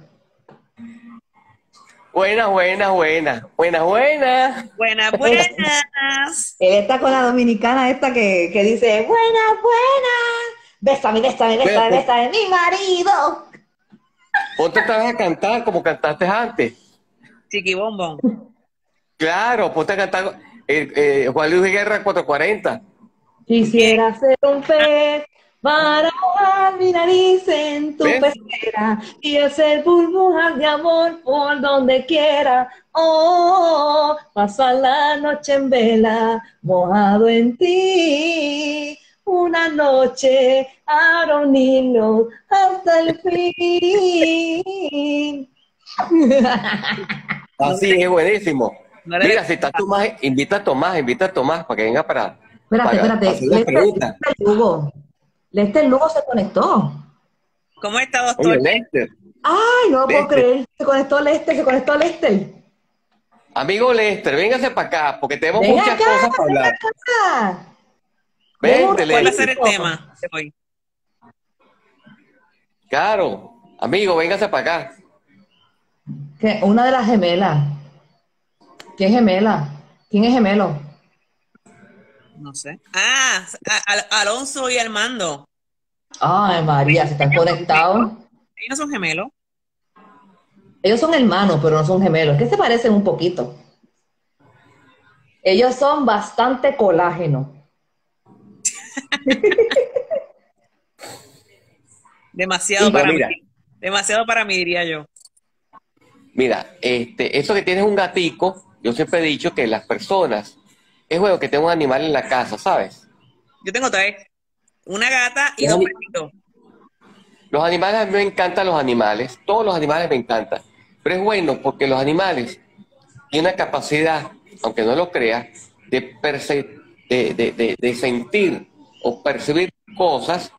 Speaker 3: Buenas, buenas, buenas, buenas, buenas.
Speaker 2: Buenas,
Speaker 1: Él,
Speaker 2: buenas.
Speaker 1: él está con la dominicana esta que dice, buena, buena. Bésame, bésame,
Speaker 3: Bueno,
Speaker 1: bésame, bésame, mi marido.
Speaker 3: ponte otra vez a cantar como cantaste antes.
Speaker 2: Chiquibombón.
Speaker 3: Claro, ponte a cantar Juan Luis Guerra 440.
Speaker 2: ¿Quién?
Speaker 1: Quisiera ser un pez para ahogar mi nariz en tu
Speaker 3: ¿Ves?
Speaker 1: pecera y hacer burbujas de amor por donde quiera. Oh, pasar la noche en vela, mojado en ti. Una noche a reunirnos hasta el fin.
Speaker 2: No
Speaker 3: Así
Speaker 2: eres,
Speaker 3: es buenísimo.
Speaker 2: no eres
Speaker 3: Mira,
Speaker 2: de-
Speaker 3: si está Tomás, invita a Tomás para que venga
Speaker 1: Espérate,
Speaker 3: para
Speaker 1: espérate.
Speaker 3: hacer las preguntas.
Speaker 1: Lester Lugo se conectó.
Speaker 2: ¿Cómo está,
Speaker 3: Oye,
Speaker 2: doctor?
Speaker 3: Lester,
Speaker 1: Ay, no lo puedo
Speaker 3: Lester,
Speaker 1: creer. Se conectó Lester.
Speaker 3: amigo Lester, véngase para acá porque tenemos
Speaker 1: Ven
Speaker 3: muchas
Speaker 1: acá,
Speaker 3: cosas para
Speaker 1: ven
Speaker 3: hablar.
Speaker 1: acá. Ven un
Speaker 3: Vente,
Speaker 2: ¿Cuál va a ser
Speaker 3: Lester.
Speaker 2: el
Speaker 1: ratito.
Speaker 2: tema de hoy?
Speaker 3: Claro, amigo, véngase para acá.
Speaker 1: Una de las gemelas. ¿Quién es gemela? ¿Quién es gemelo?
Speaker 2: No sé. Ah, Alonso y Armando.
Speaker 1: Ay, María, se están
Speaker 2: Ellos son gemelos.
Speaker 1: conectados.
Speaker 2: Ellos no son gemelos.
Speaker 1: Ellos son hermanos, pero no son gemelos. Que se parecen un poquito. Ellos son bastante colágeno.
Speaker 2: Demasiado
Speaker 1: Y
Speaker 3: Bueno,
Speaker 2: para mí.
Speaker 3: mira,
Speaker 2: Demasiado para mí, diría yo.
Speaker 3: mira, eso que tienes un gatico, yo siempre he dicho que las personas, es bueno que tenga un animal en la casa, ¿sabes?
Speaker 2: Yo tengo 3. Una gata y
Speaker 3: Un
Speaker 2: 2
Speaker 3: ani-
Speaker 2: perritos.
Speaker 3: Los animales, a mí me encantan los animales, todos los animales me encantan, pero es bueno porque los animales tienen una capacidad, aunque no lo creas, de sentir o percibir cosas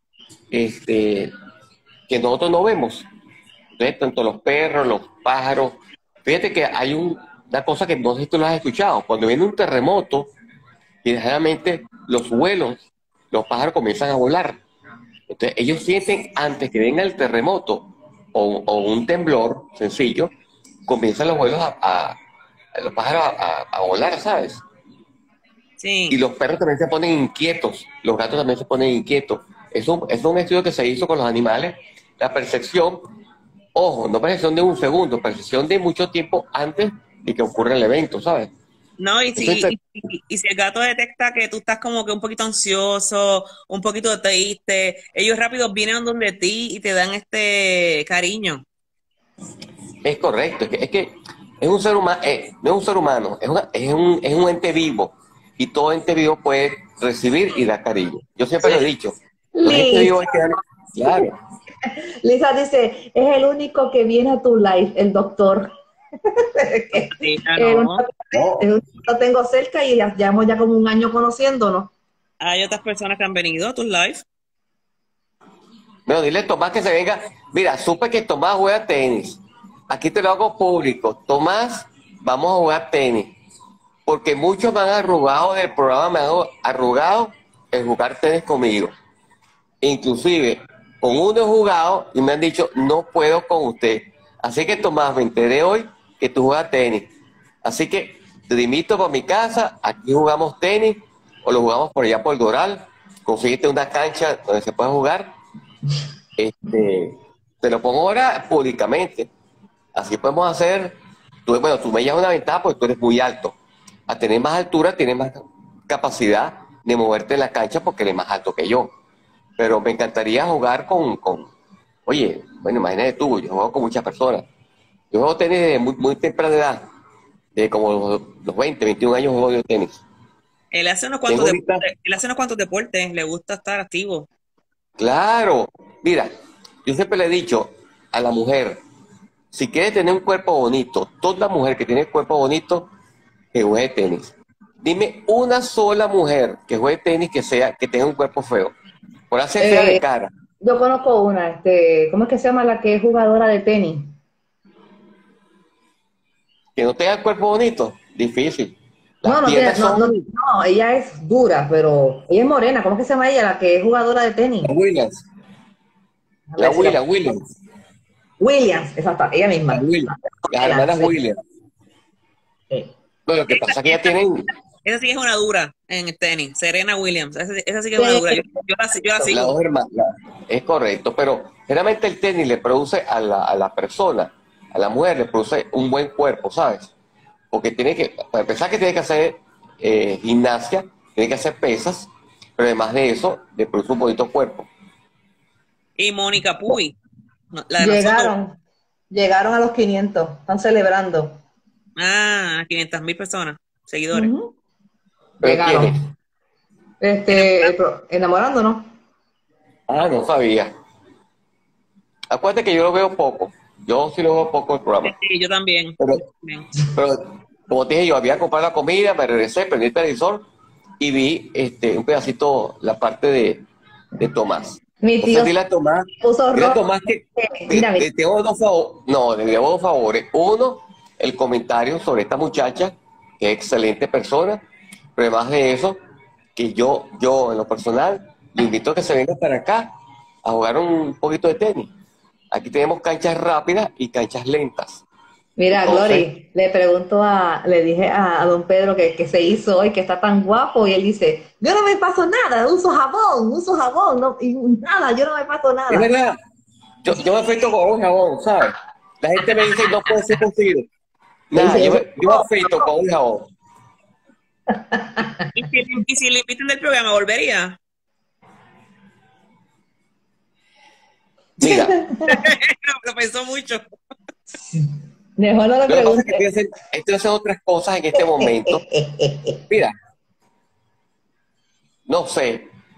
Speaker 3: que nosotros no vemos. Entonces, tanto los perros, los pájaros, fíjate que hay una cosa que no sé si tú lo has escuchado, cuando viene un terremoto, y generalmente los vuelos, los pájaros comienzan a volar. Entonces, ellos sienten antes que venga el terremoto o un temblor sencillo, comienzan los vuelos los pájaros a volar, ¿sabes? Y
Speaker 2: Sí.
Speaker 3: los perros también se ponen inquietos, los gatos también se ponen inquietos. Es un estudio que se hizo con los animales, la percepción, ojo, no percepción de un segundo, percepción de mucho tiempo antes de que ocurra el evento, ¿sabes?
Speaker 2: No,
Speaker 3: Eso es
Speaker 2: y si el gato detecta que tú estás como que un poquito ansioso, un poquito triste, ellos rápido vienen donde ti y te dan este cariño.
Speaker 3: es correcto, es que es un ser humano, no es un ser humano, es un ente vivo y todo ente vivo puede recibir y dar cariño. Yo siempre lo he dicho, los entes
Speaker 1: Liz,
Speaker 3: vivos hay que darle, claro,
Speaker 1: Lisa dice, es el único que viene a tu live, el doctor.
Speaker 2: Sí,
Speaker 1: El único
Speaker 2: no.
Speaker 3: no,
Speaker 1: el único que lo tengo cerca y ya llevamos ya como un año conociéndonos.
Speaker 2: Hay otras personas que han venido a tus lives.
Speaker 3: bueno, dile a Tomás que se venga. Mira, supe que Tomás juega tenis. Aquí te lo hago público. Tomás, vamos a jugar tenis. Porque muchos me han arrugado del programa, me han arrugado el jugar tenis conmigo. Inclusive, con uno he jugado y me han dicho, no puedo con usted. Así que Tomás, me enteré hoy que tú juegas tenis. Así que te invito para mi casa, aquí jugamos tenis, o lo jugamos por allá por el Doral. Consíguete una cancha donde se pueda jugar. Te lo pongo ahora públicamente. Así podemos hacer, bueno, tú me llevas una ventaja porque tú eres muy alto. A tener más altura, tienes más capacidad de moverte en la cancha porque eres más alto que yo. Pero me encantaría jugar oye, bueno, imagínate tú, yo juego con muchas personas. Yo juego tenis desde muy temprana edad, de como los 20, 21 años juego yo tenis.
Speaker 2: Él hace unos cuantos
Speaker 3: Tengo ahorita,
Speaker 2: deportes, él hace unos cuantos deportes, le gusta estar activo.
Speaker 3: claro, mira, yo siempre le he dicho a la mujer, si quiere tener un cuerpo bonito, toda mujer que tiene cuerpo bonito, que juegue tenis. Dime una sola mujer que juegue tenis que tenga un cuerpo feo. Por hacer fea de
Speaker 1: Eh,
Speaker 3: cara,
Speaker 1: yo conozco una, ¿cómo es que se llama la que es jugadora de tenis?
Speaker 3: que no tenga el cuerpo bonito, difícil. Las
Speaker 1: No, no tiene,
Speaker 3: piernas
Speaker 1: no,
Speaker 3: son
Speaker 1: no, no, ella es dura, pero ella es morena. ¿Cómo es que se llama ella, la que es jugadora de tenis?
Speaker 3: las Williams,
Speaker 1: A ver si
Speaker 3: Williams,
Speaker 1: Williams, exacto, ella
Speaker 3: las
Speaker 1: misma.
Speaker 3: Williams, las
Speaker 1: Morena,
Speaker 3: hermanas
Speaker 1: sí.
Speaker 3: Williams.
Speaker 1: Sí.
Speaker 3: Bueno, lo que pasa es que ya tienen
Speaker 2: Esa sí es una dura en el tenis, Serena Williams. Esa sí que es una
Speaker 1: Sí,
Speaker 2: dura. Yo la
Speaker 3: las
Speaker 2: sigo.
Speaker 3: dos hermanas, es correcto, pero generalmente el tenis le produce a la persona, a la mujer, le produce un buen cuerpo, ¿sabes? Porque tiene que, para empezar que tiene que hacer gimnasia, tiene que hacer pesas, pero además de eso, le produce un bonito cuerpo.
Speaker 2: Y Mónica Puy, la de nosotros.
Speaker 1: Llegaron a los 500, están celebrando.
Speaker 2: 500.000 personas, seguidores.
Speaker 1: Ujú.
Speaker 3: ¿Pero quién es?
Speaker 1: Llegaron.
Speaker 2: Enamorada.
Speaker 1: Enamorándonos.
Speaker 3: Ah, no sabía. Acuérdate que yo lo veo poco. Yo sí lo veo poco el programa.
Speaker 2: Sí, yo también.
Speaker 3: Pero,
Speaker 2: Yo también.
Speaker 3: pero como te dije, yo había comprado la comida, me regresé, prendí el televisor y vi un pedacito, la parte de Tomás.
Speaker 1: Mi tío
Speaker 3: Entonces dile a Tomás,
Speaker 1: puso
Speaker 3: dile a
Speaker 1: rojo.
Speaker 3: Tomás que
Speaker 1: Mira,
Speaker 3: le tengo dos favores. No, le debo dos favores. Uno, el comentario sobre esta muchacha, que es excelente persona, pero además de eso, que yo en lo personal, le invito a que se venga para acá a jugar un poquito de tenis. Aquí tenemos canchas rápidas y canchas lentas.
Speaker 1: mira,
Speaker 3: Entonces,
Speaker 1: Glory, le dije a don Pedro que se hizo hoy, que está tan guapo, y él dice, yo no me paso nada, uso jabón, no, y nada, yo no me paso
Speaker 3: es
Speaker 1: nada.
Speaker 3: verdad, yo me afeito con un jabón, ¿sabes? La gente me dice, no puede ser posible.
Speaker 1: Me
Speaker 3: Nada,
Speaker 1: dice,
Speaker 3: yo me afeito con un jabón.
Speaker 2: Y si le invitan del programa, ¿volvería?
Speaker 3: Mira,
Speaker 2: Lo pensó mucho.
Speaker 1: mejor no le
Speaker 3: lo que pasa es que
Speaker 1: pregunte.
Speaker 3: estoy haciendo otras cosas en este momento. Mira, no sé,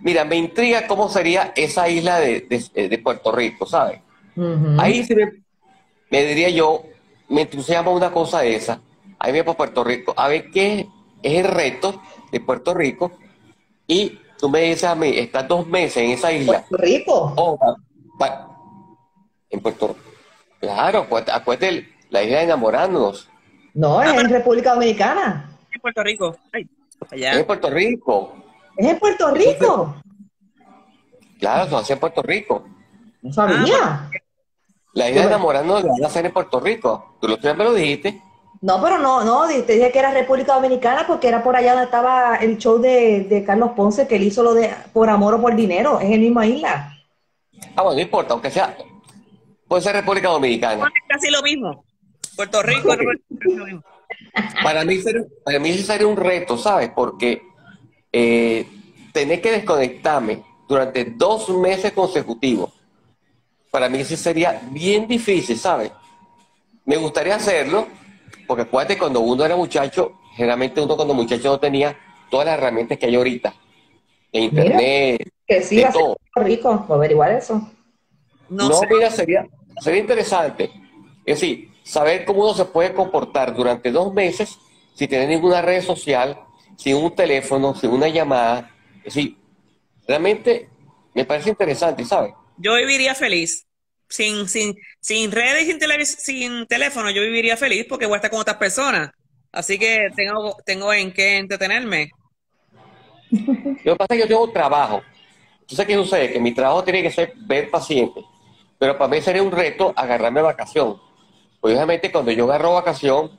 Speaker 3: Mira, me intriga cómo sería esa isla de Puerto Rico, ¿sabes?
Speaker 1: Ujú.
Speaker 3: Ahí sí me diría yo, me entusiasma una cosa de esa. Ahí me voy para Puerto Rico, a ver qué es el reto de Puerto Rico. Y tú me dices a mí, estás 2 meses en esa isla.
Speaker 1: Puerto Rico.
Speaker 3: Oh, en Puerto Rico. Claro, acuérdate, la isla de enamorándonos.
Speaker 1: No, es
Speaker 2: Ah, pero
Speaker 1: en República Dominicana.
Speaker 2: en Puerto Rico. Ay,
Speaker 3: Es en
Speaker 2: allá.
Speaker 3: Puerto Rico.
Speaker 1: Es en Puerto
Speaker 3: Eso se-
Speaker 1: Rico.
Speaker 3: claro, eso hace en Puerto Rico.
Speaker 1: No
Speaker 2: Ah, pues,
Speaker 1: sabía.
Speaker 3: La isla
Speaker 1: Yo
Speaker 3: de
Speaker 1: me-
Speaker 3: enamorándonos la van a hacer en Puerto Rico. Tú lo otro día me lo dijiste.
Speaker 1: No, pero no, te dije que era República Dominicana porque era por allá donde estaba el show de Carlos Ponce, que él hizo lo de Por Amor o Por Dinero, es en misma isla.
Speaker 3: Ah, bueno, no importa, aunque sea, puede ser República Dominicana.
Speaker 2: es casi lo mismo. Puerto Rico,
Speaker 3: Ok.
Speaker 2: es casi lo mismo.
Speaker 3: Para mí sí sería un reto, ¿sabes? Porque eh, tener que desconectarme durante 2 meses consecutivos, para mí sí sería bien difícil, ¿sabes? Me gustaría hacerlo, porque acuérdate, cuando uno era muchacho, generalmente uno cuando muchacho no tenía todas las herramientas que hay ahorita, de
Speaker 1: Mira,
Speaker 3: internet,
Speaker 1: que sí,
Speaker 3: de
Speaker 1: va a ser
Speaker 3: todo.
Speaker 1: Puerto Rico, voy a averiguar eso.
Speaker 2: No sé.
Speaker 3: No, mira, sería interesante. Es decir, saber cómo uno se puede comportar durante 2 meses sin tener ninguna red social, sin un teléfono, sin una llamada. Es decir, realmente me parece interesante, ¿sabes?
Speaker 2: Yo viviría feliz. Sin redes y sin teléfono, yo viviría feliz porque voy a estar con otras personas. Así que tengo en qué entretenerme.
Speaker 3: Lo que pasa es que yo tengo trabajo. Entonces, ¿qué sucede? Que mi trabajo tiene que ser ver pacientes. Pero para mí sería un reto agarrarme vacación. Pues obviamente cuando yo agarro vacación,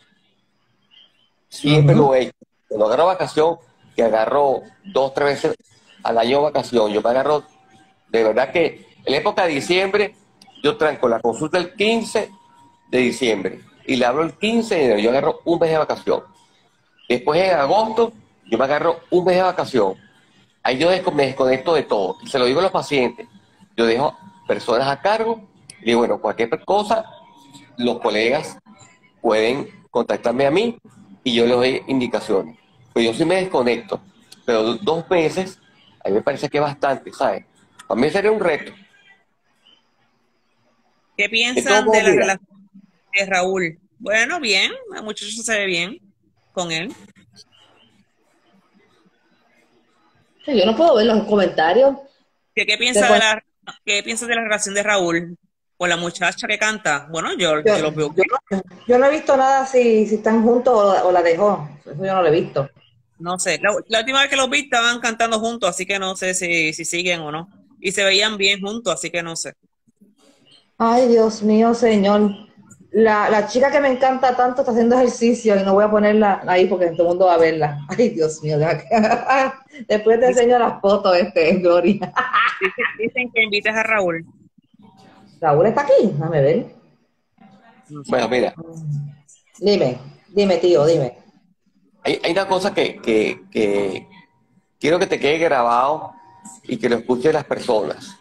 Speaker 3: siempre
Speaker 1: Ujú.
Speaker 3: lo he hecho. Cuando agarro vacación, que agarro 2, 3 veces al año vacación, yo me agarro, de verdad que en la época de diciembre, yo tranco la consulta el 15 de diciembre y le hablo el 15 de enero, yo agarro un mes de vacación. Después en agosto, yo me agarro un mes de vacación. Ahí yo me desconecto de todo. Se lo digo a los pacientes. Yo dejo personas a cargo y digo, bueno, cualquier cosa, los colegas pueden contactarme a mí y yo les doy indicaciones. Pues yo sí me desconecto, pero 2 meses, a mí me parece que es bastante, ¿sabes? A mí sería un reto.
Speaker 2: ¿Qué
Speaker 3: De todos
Speaker 2: piensan de
Speaker 3: modos,
Speaker 2: la
Speaker 3: mira,
Speaker 2: relación de Raúl? Bueno, bien, el muchacho se ve bien con él.
Speaker 1: Yo no puedo ver los comentarios.
Speaker 2: ¿Qué
Speaker 1: De
Speaker 2: piensa
Speaker 1: cuan-
Speaker 2: qué piensa de la relación de Raúl con la muchacha que canta? Bueno,
Speaker 1: Yo,
Speaker 2: yo lo veo
Speaker 1: yo,
Speaker 2: bien.
Speaker 1: yo no he visto nada si están juntos o la dejó. Eso yo no lo he visto.
Speaker 2: No sé. La última vez que los vi estaban cantando juntos, así que no sé si siguen o no. Y se veían bien juntos, así que no sé.
Speaker 1: Ay, Dios mío, señor. La chica que me encanta tanto está haciendo ejercicio y no voy a ponerla ahí porque todo el mundo va a verla. Ay, Dios mío. Después te
Speaker 2: Dicen,
Speaker 1: enseño las fotos, Gloria.
Speaker 2: dicen que invites a Raúl.
Speaker 1: Raúl está aquí, déjame ver.
Speaker 2: No sé.
Speaker 3: bueno, mira,
Speaker 1: Dime, tío, dime.
Speaker 3: hay una cosa que quiero que te quede grabado y que lo escuchen las personas.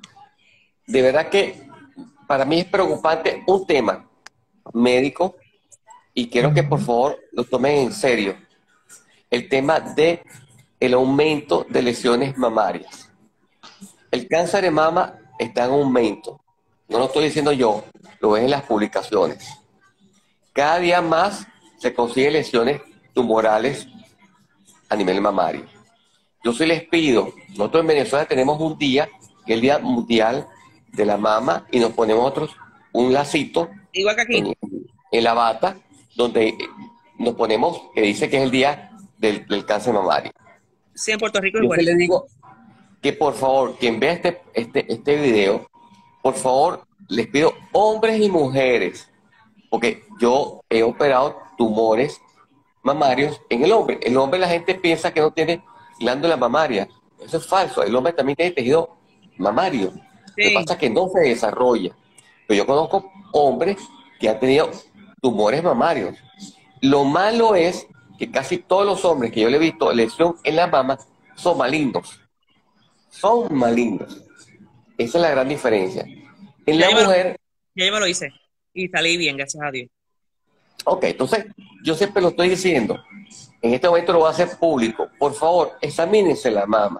Speaker 3: De verdad que para mí es preocupante un tema médico y quiero que por favor lo tomen en serio. El tema de el aumento de lesiones mamarias. El cáncer de mama está en aumento. No lo estoy diciendo yo, lo ves en las publicaciones. Cada día más se consiguen lesiones tumorales a nivel mamario. Yo sí les pido, nosotros en Venezuela tenemos un día, que es el Día Mundial de la Mama, y nos ponemos otros un lacito
Speaker 2: Igual que aquí.
Speaker 3: en la bata, donde nos ponemos, que dice que es el Día del Cáncer Mamario.
Speaker 2: Sí, en Puerto Rico
Speaker 3: Yo sí
Speaker 2: igual.
Speaker 3: les digo que por favor, quien vea este video, por favor, les pido hombres y mujeres, porque yo he operado tumores mamarios en el hombre. El hombre, la gente piensa que no tiene glándula mamaria. Eso es falso. El hombre también tiene tejido mamario. Lo que
Speaker 2: Sí.
Speaker 3: pasa es que no se desarrolla. Pero yo conozco hombres que han tenido tumores mamarios. Lo malo es que casi todos los hombres que yo le he visto lesión en la mama son malignos. Son malignos. Esa es la gran diferencia. En
Speaker 2: Ya
Speaker 3: la
Speaker 2: yo me lo,
Speaker 3: mujer,
Speaker 2: ya yo me lo hice. Y salí bien, gracias a Dios.
Speaker 3: ok, entonces yo siempre lo estoy diciendo. En este momento lo voy a hacer público. Por favor, examínense la mama.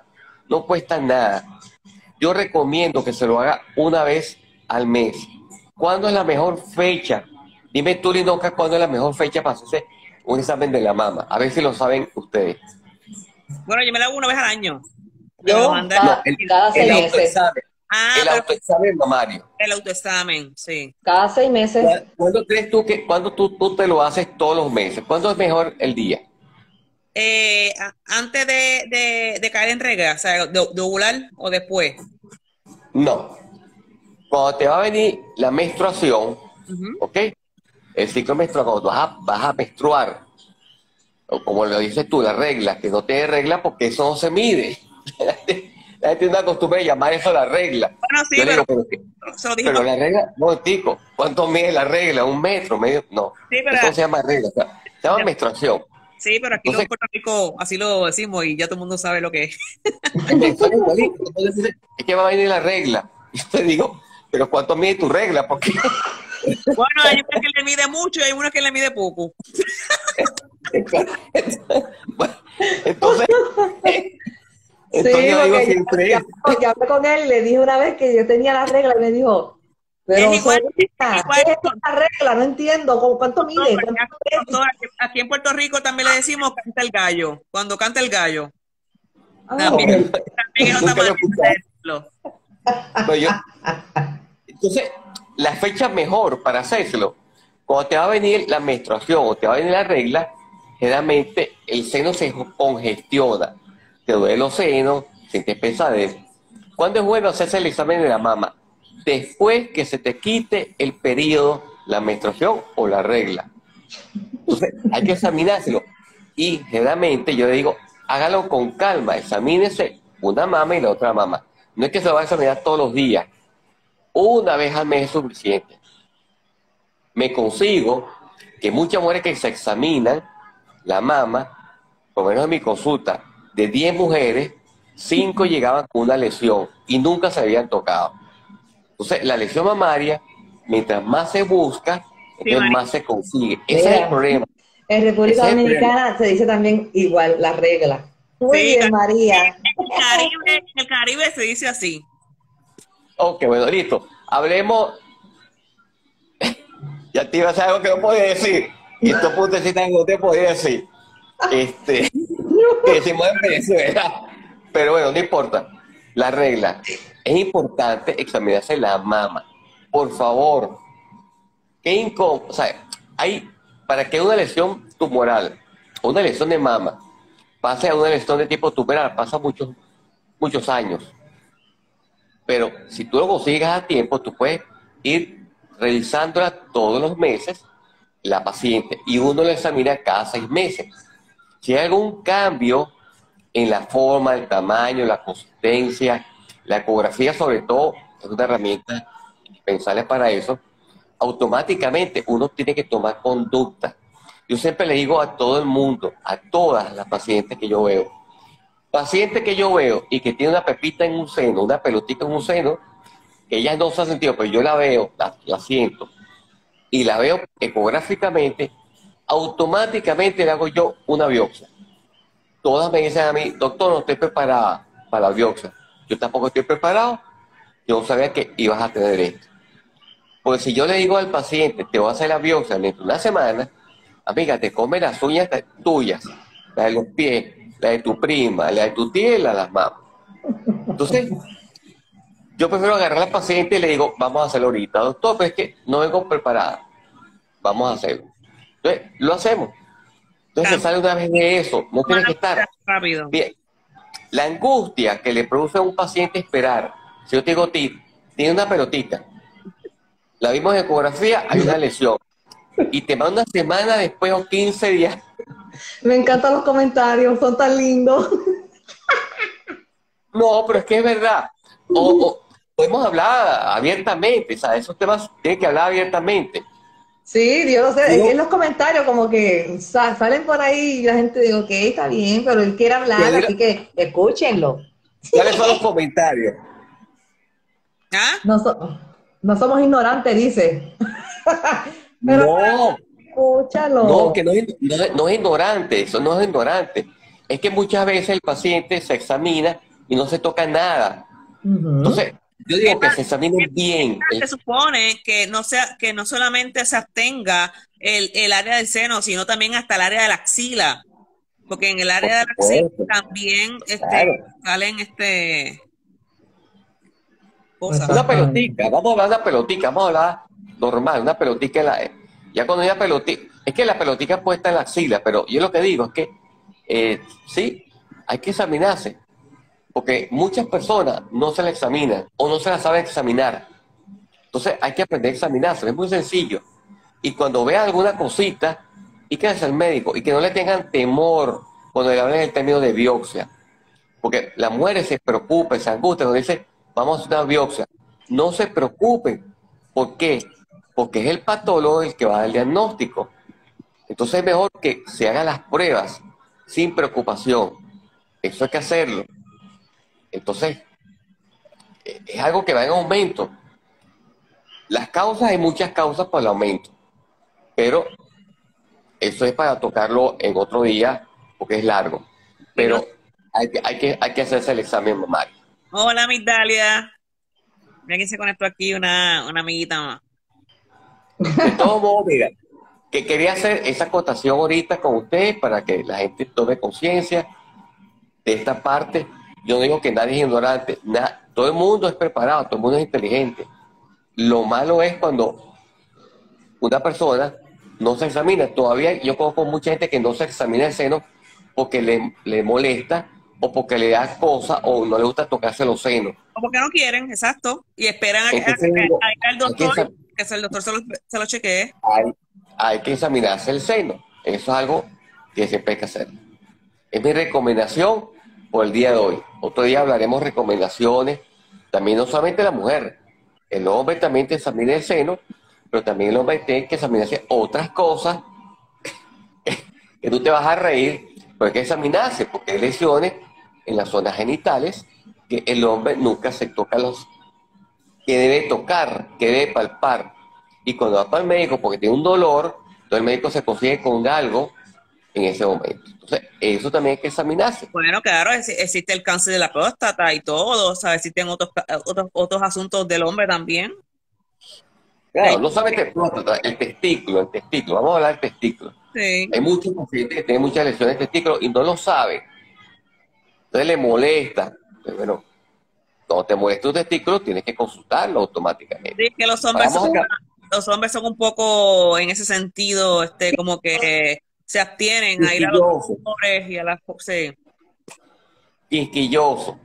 Speaker 3: no cuesta nada. Yo recomiendo que se lo haga una vez al mes. ¿Cuándo es la mejor fecha? Dime tú, Linoca, ¿cuándo es la mejor fecha para hacerse un examen de la mama? A ver si lo saben ustedes.
Speaker 2: Bueno, yo me la hago una vez al año.
Speaker 1: Yo,
Speaker 3: No,
Speaker 1: cada 6
Speaker 3: el
Speaker 1: meses.
Speaker 3: autoexamen. El
Speaker 2: pero
Speaker 3: autoexamen mamario.
Speaker 2: el autoexamen, sí.
Speaker 1: Cada 6 meses.
Speaker 3: ¿Cuándo crees tú que cuando tú te lo haces todos los meses? ¿Cuándo es mejor el día?
Speaker 2: Antes de caer en regla, o sea, de ovular o después.
Speaker 3: No. Cuando te va a venir la menstruación, ¿ok? El ciclo menstrual, cuando vas a menstruar, o como lo dices tú, la regla, que no tiene regla porque eso no se mide. La gente tiene una costumbre de llamar eso la regla.
Speaker 2: Bueno, sí,
Speaker 3: Yo le
Speaker 2: pero,
Speaker 3: digo,
Speaker 2: se lo dije
Speaker 3: pero la regla, no, tico, ¿cuánto mide la regla? ¿1 metro? ¿Medio? No,
Speaker 2: Sí, pero-
Speaker 3: eso no se llama regla, o sea, se llama menstruación.
Speaker 2: sí, pero aquí
Speaker 3: Entonces,
Speaker 2: en Puerto Rico así lo decimos y ya todo el mundo sabe lo que es.
Speaker 3: en Venezuela igualito. Entonces dice, es que va a venir la regla. Y yo te digo, pero ¿cuánto mide tu regla? Porque
Speaker 2: Bueno, hay una que le mide mucho y hay una que le mide poco.
Speaker 3: bueno, entonces
Speaker 1: Sí,
Speaker 3: yo digo
Speaker 1: porque
Speaker 3: siempre eso.
Speaker 1: yo hablé con él y le dije una vez que yo tenía la regla y me dijo, pero
Speaker 2: Es igual,
Speaker 1: Sorita,
Speaker 2: es igual.
Speaker 1: ¿qué es esta regla? No entiendo, ¿cuánto
Speaker 2: No,
Speaker 1: mide?
Speaker 2: porque
Speaker 1: ¿Cuánto
Speaker 2: aquí en Puerto Rico también le decimos canta el gallo. Cuando canta el gallo.
Speaker 1: También.
Speaker 2: También es otra
Speaker 3: Nunca lo he
Speaker 2: manera de
Speaker 3: escuchado.
Speaker 2: decirlo.
Speaker 3: No, entonces, la fecha mejor para hacérselo, cuando te va a venir la menstruación o te va a venir la regla, generalmente el seno se congestiona, te duele los senos, sientes pesadez. ¿Cuándo es bueno hacerse el examen de la mama? Después que se te quite el periodo, la menstruación o la regla. Entonces, hay que examinárselo. Y generalmente yo le digo, hágalo con calma, examínese una mama y la otra mama. No es que se lo va a examinar todos los días. Una vez al mes es suficiente. Me consigo que muchas mujeres que se examinan la mama, por lo menos en mi consulta, de 10 mujeres, 5 llegaban con una lesión y nunca se habían tocado. Entonces, la lesión mamaria, mientras más se busca, entonces más se consigue. Ese es el problema.
Speaker 1: En República
Speaker 3: Ese es el
Speaker 1: Dominicana se dice también igual, la regla. Muy
Speaker 2: Sí,
Speaker 1: bien, María.
Speaker 2: En el Caribe se dice así.
Speaker 3: Ok, bueno, listo. Hablemos. Ya te iba a decir algo que no podía decir. Y estos puntecitos que no te podía decir. Que decimos en Venezuela. Pero bueno, no importa. La regla. Es importante examinarse la mama. Por favor. O sea, para que una lesión tumoral, una lesión de mama, pase a una lesión de tipo tumoral, pasa muchos años. Pero si tú lo consigues a tiempo, tú puedes ir revisándola todos los meses, la paciente, y uno la examina cada 6 meses. Si hay algún cambio en la forma, el tamaño, la consistencia, la ecografía sobre todo, es una herramienta indispensable para eso, automáticamente uno tiene que tomar conducta. Yo siempre le digo a todo el mundo, a todas las pacientes que yo veo, paciente que yo veo y que tiene una pepita en un seno, una pelotita en un seno, que ella no se ha sentido, pero yo la veo, la siento, y la veo ecográficamente, automáticamente le hago yo una biopsia. Todas me dicen a mí, doctor, no estoy preparada para la biopsia. Yo tampoco estoy preparado, yo no sabía que ibas a tener esto. Pues si yo le digo al paciente, te voy a hacer la biopsia dentro de una semana, amiga, te come las uñas tuyas, las de los pies, la de tu prima, la de tu tía y la de las mamas. Entonces, yo prefiero agarrar al paciente y le digo, vamos a hacerlo ahorita, doctor, pero es que no vengo preparada, vamos a hacerlo. Entonces, lo hacemos. Entonces, se sale una vez de eso, no tienes que estar.
Speaker 2: Rápido.
Speaker 3: Bien, la angustia que le produce a un paciente esperar, si yo te digo, tiene una pelotita, la vimos en ecografía, hay una lesión, y te manda una semana después o 15 días.
Speaker 1: Me encantan los comentarios, son tan lindos.
Speaker 3: No, pero es que es verdad. O podemos hablar abiertamente, ¿sabes? Esos temas tienen que hablar abiertamente.
Speaker 1: Sí, yo lo sé,
Speaker 3: No.
Speaker 1: en los comentarios como que salen por ahí y la gente dice, ok, está bien, pero él quiere hablar,
Speaker 3: Pero mira-
Speaker 1: así que escúchenlo.
Speaker 3: ¿Cuáles son los comentarios?
Speaker 2: ¿Ah?
Speaker 1: No somos ignorantes, dice. Pero
Speaker 3: No,
Speaker 1: escúchalo.
Speaker 3: no, que no es ignorante, eso no es ignorante. Es que muchas veces el paciente se examina y no se toca nada.
Speaker 1: Ujú.
Speaker 3: Entonces, yo digo que se examinen bien.
Speaker 2: Se supone que no solamente se abstenga el área del seno, sino también hasta el área de la axila. Porque en el área de la axila
Speaker 3: Supuesto,
Speaker 2: también
Speaker 3: claro.
Speaker 2: salen cosas.
Speaker 3: Una
Speaker 1: Exactamente.
Speaker 3: pelotica, vamos a hablar de una pelotica, vamos a hablar normal, una pelotica ya cuando hay una pelotica, es que la pelotica puede estar en la axila, pero yo lo que digo es que sí, hay que examinarse, porque muchas personas no se la examinan o no se la saben examinar. Entonces hay que aprender a examinarse, es muy sencillo. Y cuando vean alguna cosita, y que es el médico, y que no le tengan temor cuando le hablen el término de biopsia. Porque las mujeres se preocupan, se angustian, cuando dicen, vamos a hacer una biopsia. No se preocupen. ¿Por qué? Porque es el patólogo el que va a dar el diagnóstico. Entonces es mejor que se hagan las pruebas sin preocupación. Eso hay que hacerlo. Entonces, es algo que va en aumento. Las causas, hay muchas causas por el aumento, pero eso es para tocarlo en otro día, porque es largo. Pero hay que hacerse el examen mamario.
Speaker 2: Hola, Migdalia. Mira quién se conectó aquí, una amiguita más.
Speaker 3: De todos modos, mira, que quería hacer esa acotación ahorita con ustedes para que la gente tome conciencia de esta parte. Yo no digo que nadie es ignorante, todo el mundo es preparado, todo el mundo es inteligente. Lo malo es cuando una persona no se examina. Todavía yo conozco mucha gente que no se examina el seno porque le molesta o porque le da cosa o no le gusta tocarse los senos.
Speaker 2: O porque no quieren, exacto. Y esperan a
Speaker 3: Entonces,
Speaker 2: ir al
Speaker 3: hay que,
Speaker 2: doctor, que el doctor se lo chequee.
Speaker 3: hay que examinarse el seno. Eso es algo que siempre hay que hacer. Es mi recomendación por el día de hoy. Otro día hablaremos recomendaciones. También no solamente la mujer. El hombre también te examina el seno, pero también el hombre tiene que examinarse otras cosas que tú te vas a reír, pero hay que examinarse porque hay lesiones en las zonas genitales que el hombre nunca se toca que debe tocar, que debe palpar. Y cuando va para el médico porque tiene un dolor, entonces el médico se consigue con algo en ese momento. Entonces, eso también hay que examinarse.
Speaker 2: Bueno, claro, existe el cáncer de la próstata y todo, ¿sabes? Existen otros asuntos del hombre también.
Speaker 3: Claro, no solamente el próstata, el testículo, vamos a hablar del testículo.
Speaker 2: Sí.
Speaker 3: Hay muchos pacientes que tienen muchas lesiones de testículo y no lo saben. Entonces le molesta. Entonces, bueno, cuando te molesta tu testículo, tienes que consultarlo automáticamente.
Speaker 2: Sí, que los hombres son un poco, en ese sentido, como que se abstienen a ir a los doctores y a las cosas. Sí.
Speaker 3: Quisquilloso.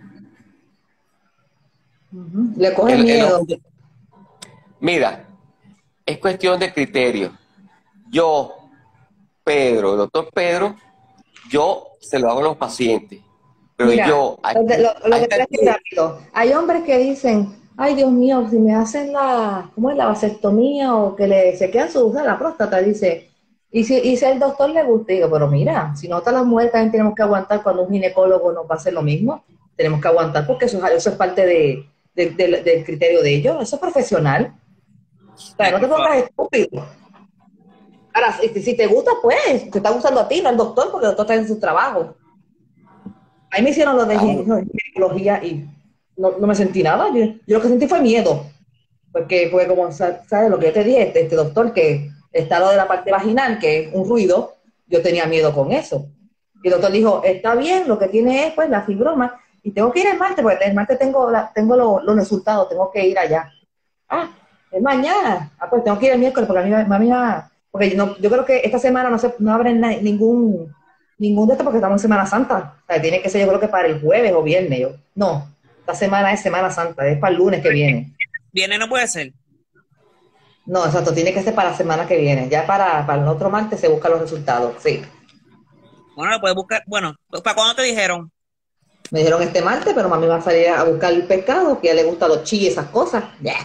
Speaker 1: Le coge miedo.
Speaker 3: Mira, es cuestión de criterio. Yo, Pedro, el doctor Pedro, yo se lo hago a los pacientes. Pero
Speaker 1: Mira,
Speaker 3: yo...
Speaker 1: lo que te voy a decir rápido. Hay hombres que dicen, ay Dios mío, si me hacen ¿cómo es la vasectomía o que se quedan la próstata? Dice, y si el doctor le gusta, digo, pero mira, si nosotras las mujeres también tenemos que aguantar cuando un ginecólogo nos va a hacer lo mismo, tenemos que aguantar porque eso es parte del criterio de ellos, eso es profesional. O sea, no te pongas estúpido. Ahora, si te gusta, pues, te está gustando a ti, no al doctor, porque el doctor está en su trabajo. Ahí me hicieron lo de ginecología y no me sentí nada. Yo lo que sentí fue miedo. Porque fue como, ¿sabes lo que yo te dije? Este doctor que está lo de la parte vaginal, que es un ruido, yo tenía miedo con eso. Y el doctor dijo, está bien, lo que tiene es pues la fibroma y tengo que ir el martes, porque el martes tengo los resultados, tengo que ir allá. Ah, es mañana. Ah, pues tengo que ir el miércoles porque porque yo creo que esta semana no abren ningún de estos porque estamos en Semana Santa. O sea, tiene que ser yo creo que para el jueves o viernes. No, esta semana es Semana Santa, es para el lunes que viene.
Speaker 2: ¿Viene no puede ser?
Speaker 1: No, exacto, tiene que ser para la semana que viene. Ya para el otro martes se buscan los resultados, sí.
Speaker 2: Bueno, lo puedes buscar. Bueno, ¿para cuándo te dijeron?
Speaker 1: Me dijeron este martes, pero mami va a salir a buscar el pescado, que a ella le gustan los chis y esas cosas. Yeah.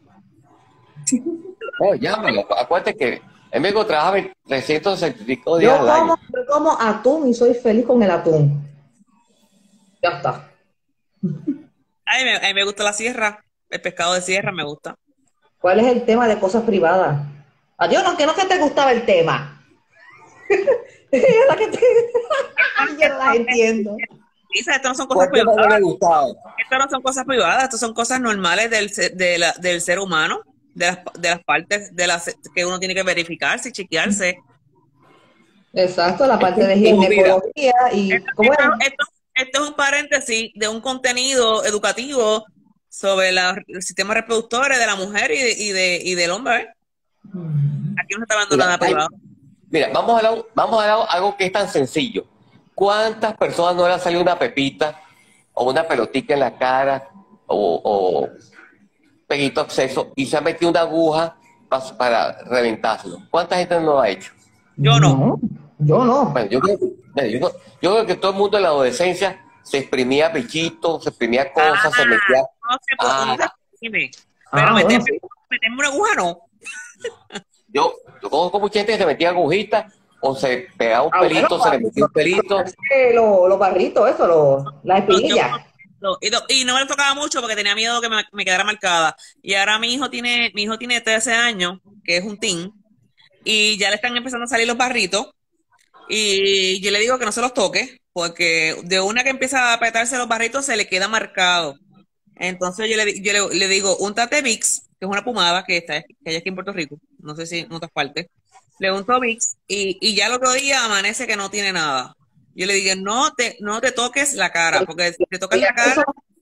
Speaker 3: Oh, llámalo. Acuérdate que en México trabaja 365 días al año.
Speaker 1: Yo como atún y soy feliz con el atún. Ya está.
Speaker 2: A mí me gusta la sierra. El pescado de sierra me gusta.
Speaker 1: ¿Cuál es el tema de cosas privadas? Adiós, que no que te gustaba el tema. Yo no las entiendo.
Speaker 2: Quizás esto no son cosas
Speaker 3: ¿Cuál tema no le
Speaker 2: privadas,
Speaker 3: gustaba?
Speaker 2: esto no son cosas privadas, esto son cosas normales del ser humano, de las partes que uno tiene que verificarse y chequearse.
Speaker 1: Exacto, la parte de
Speaker 3: Mira,
Speaker 1: ginecología y
Speaker 2: Esto,
Speaker 1: ¿cómo
Speaker 2: esto,
Speaker 1: es?
Speaker 2: esto- esto es un paréntesis de un contenido educativo sobre el sistema reproductor de la mujer y del hombre. ¿Eh? Aquí no se está hablando
Speaker 3: mira,
Speaker 2: nada privado.
Speaker 3: mira, vamos a hablar algo que es tan sencillo. ¿Cuántas personas no le ha salido una pepita o una pelotica en la cara o peguito acceso y se ha metido una aguja para reventárselo? ¿Cuánta gente no lo ha hecho?
Speaker 2: Yo no.
Speaker 1: No, yo no.
Speaker 3: Bueno, yo creo que todo el mundo en la adolescencia se exprimía bichitos, se exprimía cosas, se metía.
Speaker 2: Uno se
Speaker 3: Ah,
Speaker 2: exprime, pero
Speaker 1: Bueno, sí.
Speaker 2: meterme una aguja no.
Speaker 3: yo conozco mucha gente que se metía agujitas o se pegaba un
Speaker 1: Bueno,
Speaker 3: pelito, se le metía un pelito.
Speaker 1: los barritos, eso, las
Speaker 2: Yo, yo-
Speaker 1: espinillas.
Speaker 2: y no me lo tocaba mucho porque tenía miedo que me quedara marcada. Y ahora mi hijo tiene 13 años, que es un teen, y ya le están empezando a salir los barritos. Y yo le digo que no se los toque, porque de una que empieza a apretarse los barritos se le queda marcado. Entonces yo le digo, úntate Vicks, que es una pomada que hay aquí en Puerto Rico, no sé si en otras partes. Le unto Vicks y ya el otro día amanece que no tiene nada. Yo le digo, no te toques la cara, porque si te tocas
Speaker 1: Oye,
Speaker 2: la cara,
Speaker 1: eso,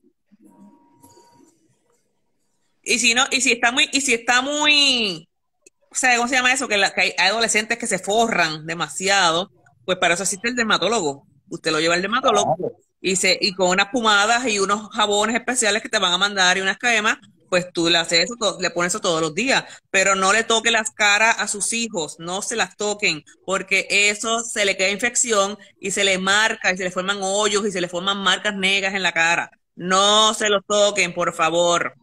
Speaker 2: y si está muy, o sea, ¿cómo se llama eso? Que hay adolescentes que se forran demasiado, pues para eso existe el dermatólogo. Usted lo lleva al dermatólogo y con unas pomadas y unos jabones especiales que te van a mandar y unas cremas, pues tú le haces eso, le pones eso todos los días, pero no le toque las caras a sus hijos, no se las toquen, porque eso se le queda infección y se le marca y se le forman hoyos y se le forman marcas negras en la cara. No se los toquen, por favor.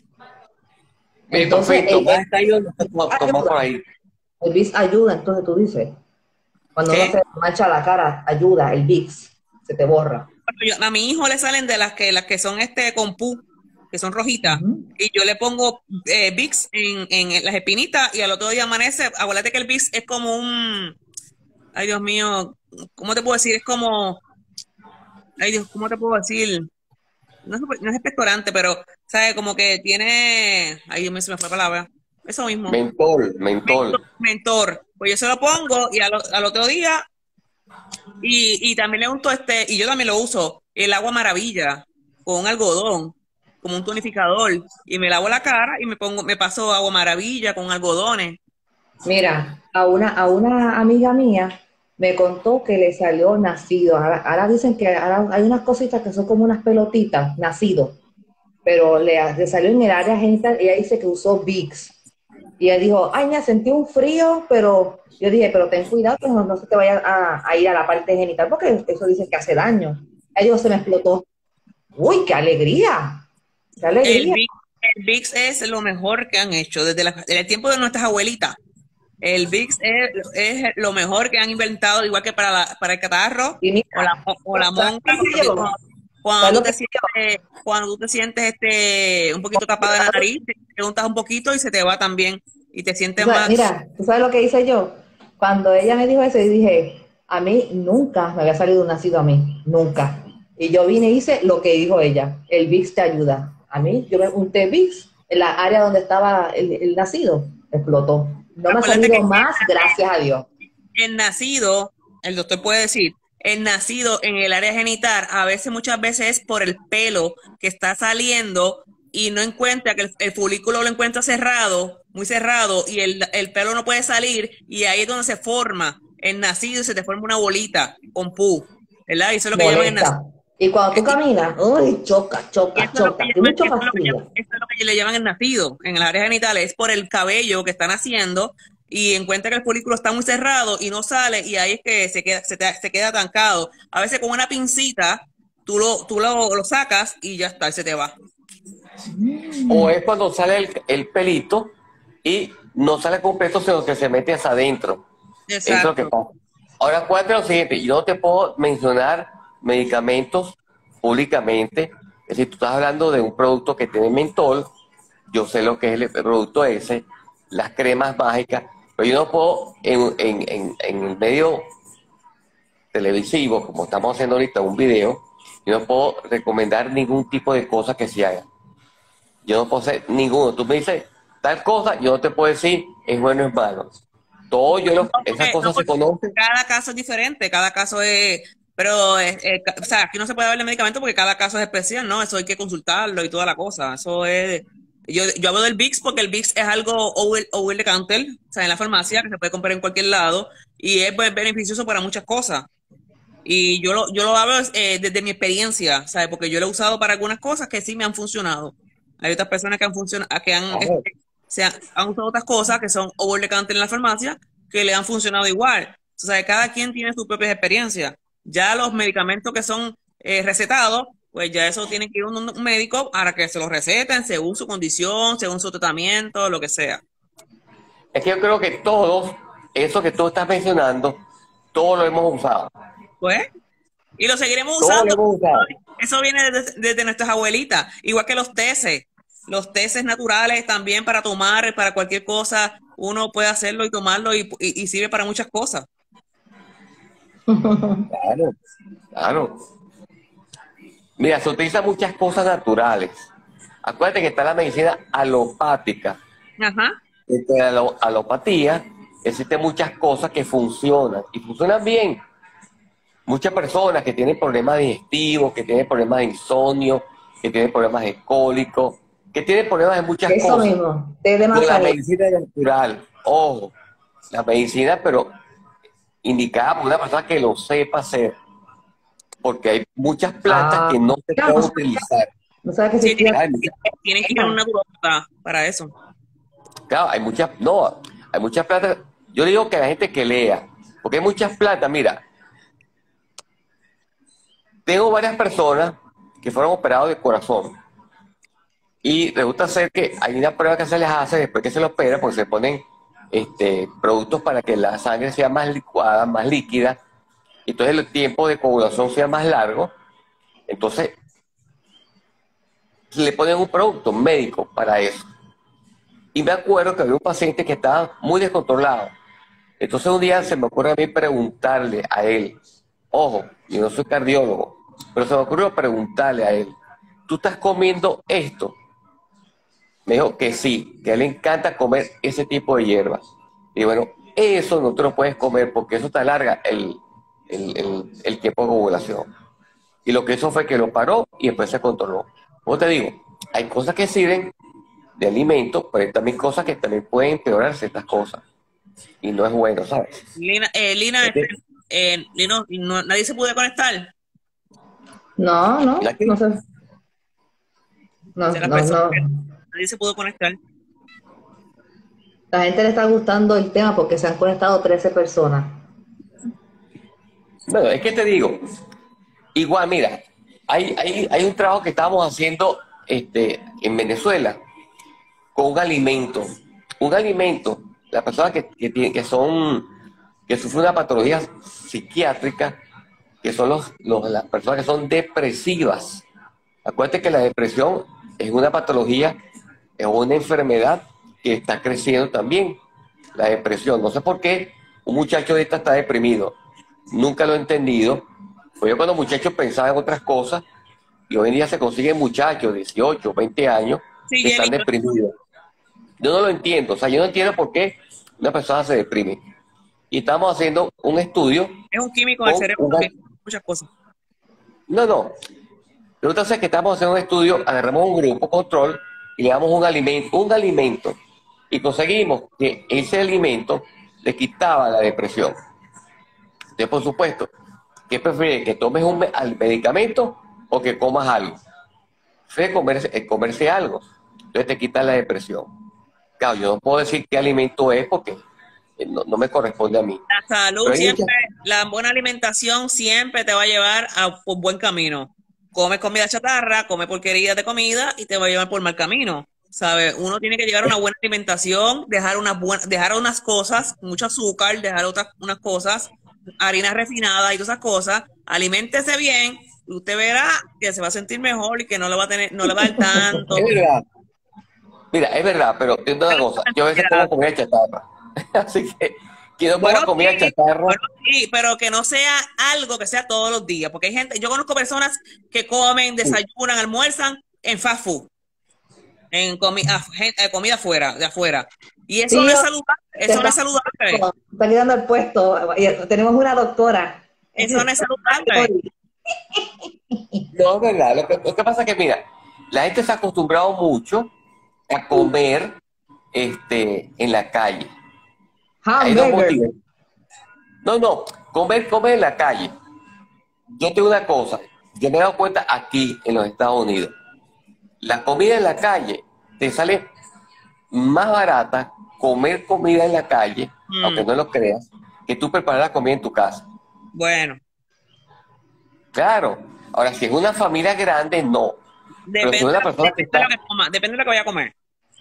Speaker 1: entonces,
Speaker 3: Perfecto, más está ahí donde está tomar por
Speaker 1: ayuda.
Speaker 3: ahí.
Speaker 1: El Vicks ayuda, entonces tú dices. Cuando uno
Speaker 2: ¿Qué?
Speaker 1: se mancha la cara, ayuda, el Vicks, se te borra.
Speaker 2: A mi hijo le salen de las que son con pu, que son rojitas,
Speaker 1: Ujú.
Speaker 2: y yo le pongo Vicks en las espinitas y al otro día amanece. Acuérdate que el Vicks es como ay Dios mío, ¿cómo te puedo decir? Es como, ay Dios, ¿cómo te puedo decir? No es expectorante, pero, ¿sabes? Como que tiene, ay Dios mío, se me fue la palabra. Eso mismo.
Speaker 3: Mentol.
Speaker 2: Mentor. Pues yo se lo pongo y al otro día, y también le unto y yo también lo uso, el agua maravilla, con un algodón, como un tonificador, y me lavo la cara y me paso agua maravilla con algodones.
Speaker 1: Mira, a una amiga mía me contó que le salió nacido. Ahora dicen que ahora hay unas cositas que son como unas pelotitas, nacido, pero le salió en el área genital. Ella dice que usó Vicks. Y ella dijo, ay, me sentí un frío, pero yo dije, pero ten cuidado que no se te vaya a ir a la parte genital, porque eso dice que hace daño. Ella dijo, se me explotó. Uy, qué alegría, qué
Speaker 2: El
Speaker 1: alegría.
Speaker 2: Vicks, el Vicks es lo mejor que han hecho desde el tiempo de nuestras abuelitas. El Vicks es lo mejor que han inventado, igual que para el catarro
Speaker 1: Y mira,
Speaker 2: o la
Speaker 1: ¿sabes
Speaker 2: monca.
Speaker 1: qué hice yo? ¿Sabes
Speaker 2: Cuando
Speaker 1: lo
Speaker 2: tú
Speaker 1: que
Speaker 2: te sientes, cuando tú te sientes un poquito tapada de la nariz, te untas un poquito y se te va también y te sientes más.
Speaker 1: Mira, ¿tú sabes lo que hice yo? Cuando ella me dijo eso, yo dije, a mí nunca me había salido un nacido a mí, nunca. Y yo vine y hice lo que dijo ella, el VIX te ayuda. A mí, yo me unté VIX en la área donde estaba el nacido, explotó. No me ha
Speaker 2: Acuérdate
Speaker 1: salido
Speaker 2: que
Speaker 1: más, gracias a Dios.
Speaker 2: el nacido, el doctor puede decir, el nacido en el área genital, muchas veces es por el pelo que está saliendo y no encuentra que el folículo lo encuentra cerrado, muy cerrado, y el pelo no puede salir, y ahí es donde se forma el nacido y se te forma una bolita con pus, ¿verdad? Y eso es lo que llaman el nacido.
Speaker 1: Molesta. Y cuando tú caminas, uy, choca,
Speaker 2: Y
Speaker 1: choca, choca. Y mucho fastidio.
Speaker 2: eso es lo que le llaman el nacido en el área genital, es por el cabello que está naciendo y encuentra que el folículo está muy cerrado y no sale, y ahí es que se queda atancado. A veces con una pincita tú lo sacas y ya está, y se te va.
Speaker 3: O es cuando sale el pelito y no sale completo, sino que se mete hacia adentro. Eso es lo que
Speaker 2: Exacto.
Speaker 3: pasa. Ahora, acuérdate lo siguiente, yo no te puedo mencionar medicamentos públicamente. Es decir, tú estás hablando de un producto que tiene mentol, yo sé lo que es el producto ese, las cremas mágicas, pero yo no puedo en el medio televisivo, como estamos haciendo ahorita un video, Yo no puedo recomendar ningún tipo de cosa que se haga. Yo no puedo hacer ninguno. Tú me dices tal cosa, yo no te puedo decir es bueno o es malo. Todo esas cosas se
Speaker 2: porque
Speaker 3: conocen.
Speaker 2: cada caso es diferente, cada caso es, pero, o sea, aquí no se puede darle medicamento porque cada caso es especial, ¿no? Eso hay que consultarlo y toda la cosa. Eso es, yo hablo del VIX porque el VIX es algo over the counter, o sea, en la farmacia, que se puede comprar en cualquier lado y es beneficioso para muchas cosas. Y yo lo hablo desde mi experiencia, ¿sabes? Porque yo lo he usado para algunas cosas que sí me han funcionado. Hay otras personas que han funcionado, que han,
Speaker 3: Claro.
Speaker 2: han usado otras cosas que son over the counter en la farmacia que le han funcionado igual. O sea, cada quien tiene sus propias experiencias. Ya los medicamentos que son recetados, pues ya eso tiene que ir un médico para que se los receten según su condición, según su tratamiento, lo que sea.
Speaker 3: Es que yo creo que todos, eso que tú estás mencionando, todos lo hemos usado.
Speaker 2: Pues, y lo seguiremos
Speaker 3: Todos lo
Speaker 2: usando.
Speaker 3: hemos usado.
Speaker 2: Eso viene desde nuestras abuelitas, igual que los teces naturales también para tomar, para cualquier cosa, uno puede hacerlo y tomarlo y sirve para muchas cosas.
Speaker 3: Claro, claro. Mira, se utilizan muchas cosas naturales. Acuérdate que está la medicina alopática.
Speaker 2: Ajá.
Speaker 3: Entre la alopatía existen muchas cosas que funcionan y funcionan bien. Muchas personas que tienen problemas digestivos, que tienen problemas de insomnio, que tienen problemas de cólico, que tienen problemas de muchas
Speaker 1: Eso
Speaker 3: cosas.
Speaker 1: mismo, té de
Speaker 3: Con la
Speaker 1: manzanilla.
Speaker 3: medicina natural, ojo, la medicina, pero indicada por una persona que lo sepa hacer, porque hay muchas plantas que no se
Speaker 1: Claro,
Speaker 3: pueden utilizar.
Speaker 1: no sabes que
Speaker 2: Sí,
Speaker 1: existía.
Speaker 2: tienes que ir a una naturópata para eso.
Speaker 3: Claro, hay muchas plantas. Yo digo que la gente que lea, porque hay muchas plantas, mira, tengo varias personas que fueron operados de corazón y resulta ser que hay una prueba que se les hace después que se lo opera, porque se ponen productos para que la sangre sea más licuada, más líquida, y entonces el tiempo de coagulación sea más largo. Entonces le ponen un producto médico para eso. Y me acuerdo que había un paciente que estaba muy descontrolado. Entonces un día se me ocurre a mí preguntarle a él, ojo, yo no soy cardiólogo, pero se me ocurrió preguntarle a él, ¿tú estás comiendo esto? Me dijo que sí, que a él le encanta comer ese tipo de hierbas. Y bueno, eso no te lo puedes comer porque eso te alarga el tiempo de ovulación. Y lo que hizo fue que lo paró y después se controló. Como te digo, hay cosas que sirven de alimento, pero hay también cosas que también pueden empeorar ciertas cosas. Y no es bueno, ¿sabes?
Speaker 2: Lina, Lino, nadie se pudo conectar.
Speaker 1: No,
Speaker 3: ¿La qué?
Speaker 1: no sé. No,
Speaker 2: De las
Speaker 1: no,
Speaker 2: personas
Speaker 1: no.
Speaker 2: que nadie se pudo conectar.
Speaker 1: La gente le está gustando el tema porque se han conectado 13 personas.
Speaker 3: Bueno, es que te digo, igual, mira, hay un trabajo que estábamos haciendo en Venezuela con un alimento. Un alimento, las personas que sufren una patología psiquiátrica, que son las personas que son depresivas. Acuérdate que la depresión es una patología, es una enfermedad que está creciendo también. La depresión, no sé por qué un muchacho ahorita está deprimido. Nunca lo he entendido. Fue yo cuando muchachos pensaba en otras cosas y hoy en día se consiguen muchachos de 18, 20 años
Speaker 2: Sí,
Speaker 3: que están
Speaker 2: Jenny,
Speaker 3: deprimidos. Yo no lo entiendo, o sea, yo no entiendo por qué una persona se deprime. Y estamos haciendo un estudio
Speaker 2: es un químico del
Speaker 3: con
Speaker 2: cerebro también, muchas cosas.
Speaker 3: No. Resulta ser que estamos haciendo un estudio, agarramos un grupo control y le damos un alimento, y conseguimos que ese alimento le quitaba la depresión. Entonces, por supuesto, ¿qué prefieres? ¿Que tomes al medicamento o que comas algo? Prefieres comerse algo, entonces te quita la depresión. Claro, yo no puedo decir qué alimento es porque no me corresponde a mí.
Speaker 2: La salud
Speaker 3: Pero hay
Speaker 2: siempre,
Speaker 3: muchas-
Speaker 2: la buena alimentación siempre te va a llevar a por buen camino. Come comida chatarra, come porquería de comida y te va a llevar por mal camino. ¿Sabes? Uno tiene que llevar una buena alimentación, dejar unas cosas, mucho azúcar, dejar unas cosas, harinas refinadas y todas esas cosas. Aliméntese bien y usted verá que se va a sentir mejor y que no le va a tener, no le va a dar tanto.
Speaker 3: Es verdad. Mira, es verdad, pero es una cosa. Yo a veces como comida chatarra. Así que no
Speaker 2: Bueno,
Speaker 3: como comida
Speaker 2: sí,
Speaker 3: chatarra.
Speaker 2: bueno, sí, pero que no sea algo que sea todos los días, porque hay gente, yo conozco personas que comen, desayunan, almuerzan en fast food, en comida afuera, de afuera. Y eso
Speaker 1: Sí,
Speaker 2: no es saludable, eso no es saludable,
Speaker 1: está quedando el puesto. Tenemos una doctora.
Speaker 2: eso no es saludable.
Speaker 3: No, es verdad. Lo que pasa es que, mira, la gente se ha acostumbrado mucho a comer en la calle. Hay dos
Speaker 1: Hamburger.
Speaker 3: motivos. No, comer en la calle. Yo tengo una cosa, yo me he dado cuenta aquí en los Estados Unidos. La comida en la calle te sale más barata comer comida en la calle, aunque no lo creas, que tú preparar la comida en tu casa.
Speaker 2: Bueno,
Speaker 3: Claro. Ahora, si es una familia grande, no. Pero si es una persona que
Speaker 2: depende de
Speaker 3: está...
Speaker 2: lo que coma, depende de lo que vaya a comer.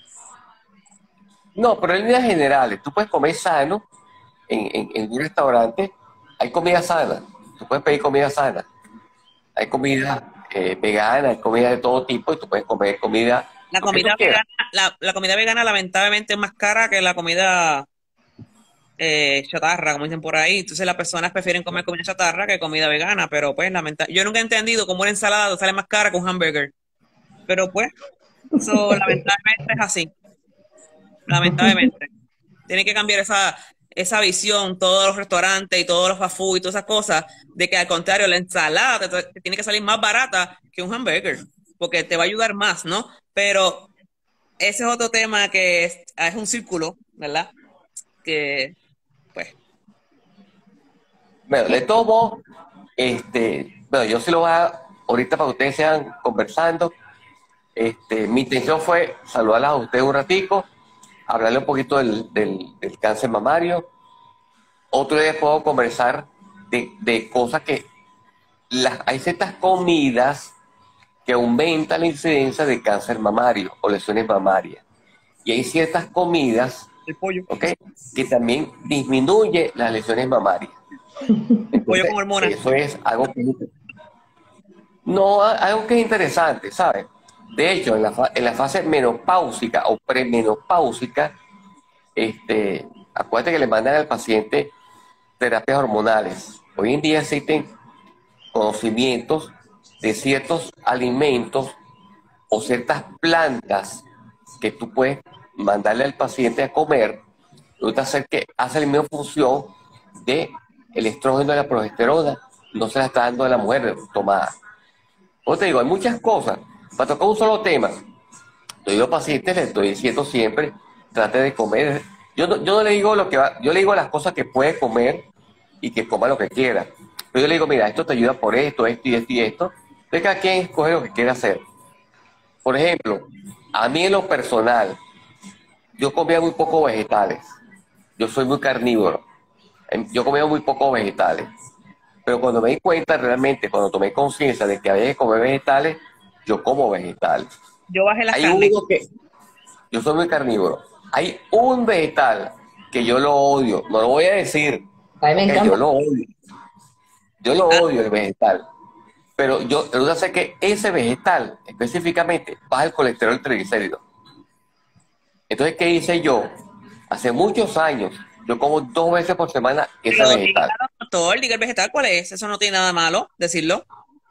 Speaker 3: No, pero en líneas generales, tú puedes comer sano en un restaurante. Hay comida sana. Tú puedes pedir comida sana. Hay comida vegana, hay comida de todo tipo y tú puedes comer comida...
Speaker 2: La
Speaker 3: lo que tú
Speaker 2: comida
Speaker 3: quieras.
Speaker 2: vegana, la comida vegana lamentablemente es más cara que la comida chatarra, como dicen por ahí. Entonces las personas prefieren comer comida chatarra que comida vegana, pero pues yo nunca he entendido cómo una ensalada sale más cara que un hamburger. Pero pues, eso lamentablemente es así. Lamentablemente. Tienen que cambiar esa visión, todos los restaurantes y todos los fast food y todas esas cosas, de que al contrario, la ensalada te tiene que salir más barata que un hamburger, porque te va a ayudar más, ¿no? Pero ese es otro tema que es un círculo, ¿verdad? Que, pues,
Speaker 3: Bueno, de todo modo, bueno, yo sí lo voy a, ahorita para que ustedes sigan conversando. Mi intención fue saludarlas a ustedes un ratico, hablarle un poquito del cáncer mamario. Otro día puedo conversar de cosas que hay ciertas comidas que aumentan la incidencia de cáncer mamario o lesiones mamarias. Y hay ciertas comidas,
Speaker 2: el pollo.
Speaker 3: ¿ok?, que también disminuye las lesiones mamarias.
Speaker 2: Pollo
Speaker 3: Entonces,
Speaker 2: con hormonas.
Speaker 3: eso es algo que... No, algo que es interesante, ¿sabes? De hecho, en la fase menopáusica o premenopáusica, acuérdate que le mandan al paciente terapias hormonales. Hoy en día existen conocimientos de ciertos alimentos o ciertas plantas que tú puedes mandarle al paciente a comer, que hace la misma función de el estrógeno y la progesterona, no se la está dando a la mujer tomada. Como te digo, hay muchas cosas. Para tocar un solo tema, yo digo pacientes, les estoy diciendo siempre, trate de comer. Yo no le digo lo que va, yo le digo las cosas que puede comer y que coma lo que quiera. Pero yo le digo, mira, esto te ayuda por esto, esto y esto y esto. Entonces cada quien escoge lo que quiere hacer. Por ejemplo, a mí en lo personal, yo comía muy pocos vegetales. Yo soy muy carnívoro. Yo comía muy pocos vegetales. Pero cuando me di cuenta realmente, cuando tomé conciencia de que había que comer vegetales, yo como vegetales.
Speaker 2: Yo bajé las
Speaker 3: Hay
Speaker 2: carnes.
Speaker 3: uno que... Yo soy muy carnívoro. Hay un vegetal que yo lo odio. No lo voy a decir.
Speaker 1: A mí me encanta.
Speaker 3: Yo lo odio. Yo lo odio, el vegetal. Pero yo sé que ese vegetal, específicamente, baja el colesterol triglicérido. Entonces, ¿qué hice yo? Hace muchos años, yo como 2 veces por semana ese
Speaker 2: Pero
Speaker 3: vegetal.
Speaker 2: doctor, diga el vegetal cuál es. Eso no tiene nada malo, decirlo.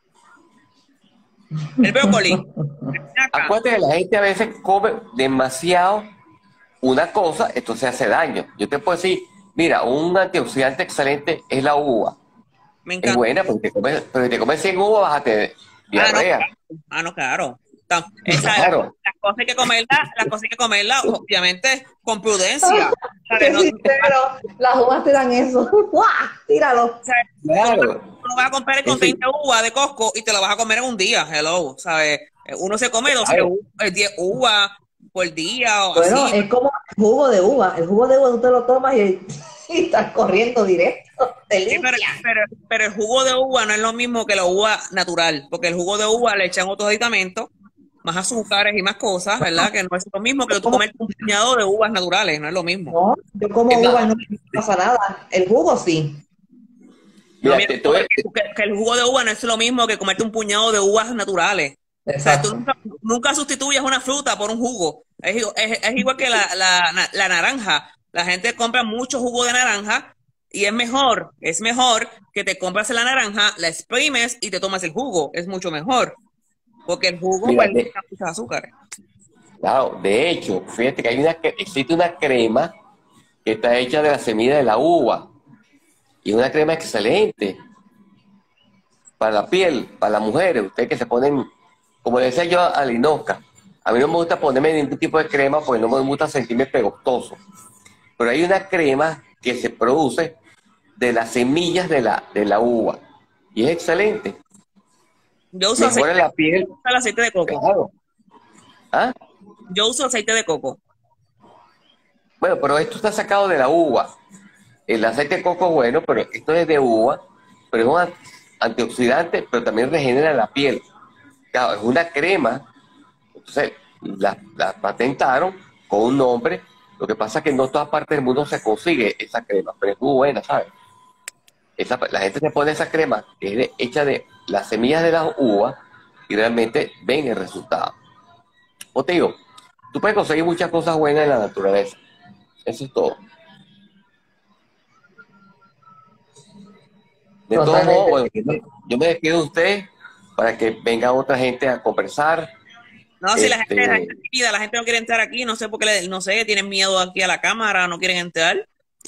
Speaker 2: El brócoli.
Speaker 3: Acuérdate que la gente a veces come demasiado una cosa, esto se hace daño. Yo te puedo decir, mira, un antioxidante excelente es la uva.
Speaker 2: Me
Speaker 3: Es
Speaker 2: encanta.
Speaker 3: buena, pero si te comes 100 uvas vas a tener diarrea.
Speaker 2: No, claro.
Speaker 3: Claro.
Speaker 2: Las cosas hay que comerlas, obviamente, con prudencia.
Speaker 1: Qué
Speaker 2: ¿Sabes?
Speaker 1: sincero, las uvas te dan eso. ¡Guau! Tíralo.
Speaker 3: Claro.
Speaker 2: No vas a comprar con 20 uvas de Costco y te la vas a comer en un día, hello, ¿sabes? Uno se come 12
Speaker 3: Claro.
Speaker 2: 10 uvas por día o
Speaker 1: Bueno,
Speaker 2: así.
Speaker 1: es como el jugo de uva. El jugo de uva tú te lo tomas y estás corriendo directo. Te
Speaker 2: Sí,
Speaker 1: limpia.
Speaker 2: pero el jugo de uva no es lo mismo que la uva natural, porque el jugo de uva le echan otros aditamentos, más azúcares y más cosas, ¿verdad? Que no es lo mismo que tú comer un puñado de uvas naturales, no es lo mismo.
Speaker 1: No, yo como
Speaker 3: Es más,
Speaker 1: uva y no me pasa nada. El jugo sí.
Speaker 3: Mira,
Speaker 2: Mira, que el jugo de uva no es lo mismo que comerte un puñado de uvas naturales. O sea,
Speaker 1: Exacto.
Speaker 2: tú nunca sustituyes una fruta por un jugo. Es igual que la naranja. La gente compra mucho jugo de naranja Y es mejor que te compras la naranja, la exprimes y te tomas el jugo. Es mucho mejor. Porque el jugo,
Speaker 3: Mira,
Speaker 2: pues, le echa muchos azúcares.
Speaker 3: claro, de hecho, fíjate que existe una crema que está hecha de la semilla de la uva. Y es una crema excelente para la piel, para las mujeres. Ustedes que se ponen, como le decía yo a Linoca, a mí no me gusta ponerme ningún tipo de crema porque no me gusta sentirme pegostoso. Pero hay una crema que se produce de las semillas de la uva. Y es excelente.
Speaker 2: Yo uso
Speaker 3: Mejora la piel.
Speaker 2: el aceite de coco.
Speaker 3: Claro. ¿Ah?
Speaker 2: Yo uso aceite de coco.
Speaker 3: Bueno, pero esto está sacado de la uva. El aceite de coco es bueno, pero esto es de uva, pero es un antioxidante, pero también regenera la piel. Claro, es una crema, entonces la patentaron con un nombre. Lo que pasa es que no en todas partes del mundo se consigue esa crema, pero es muy buena, ¿sabes? La gente se pone esa crema que es hecha de las semillas de las uvas y realmente ven el resultado. O te digo, tú puedes conseguir muchas cosas buenas en la naturaleza. Eso es todo. De todos modos, bueno, yo me despido de usted para que venga otra gente a conversar.
Speaker 2: No, si la gente es tímida, la gente no quiere entrar aquí, no sé por qué, no sé, tienen miedo aquí a la cámara, no quieren entrar.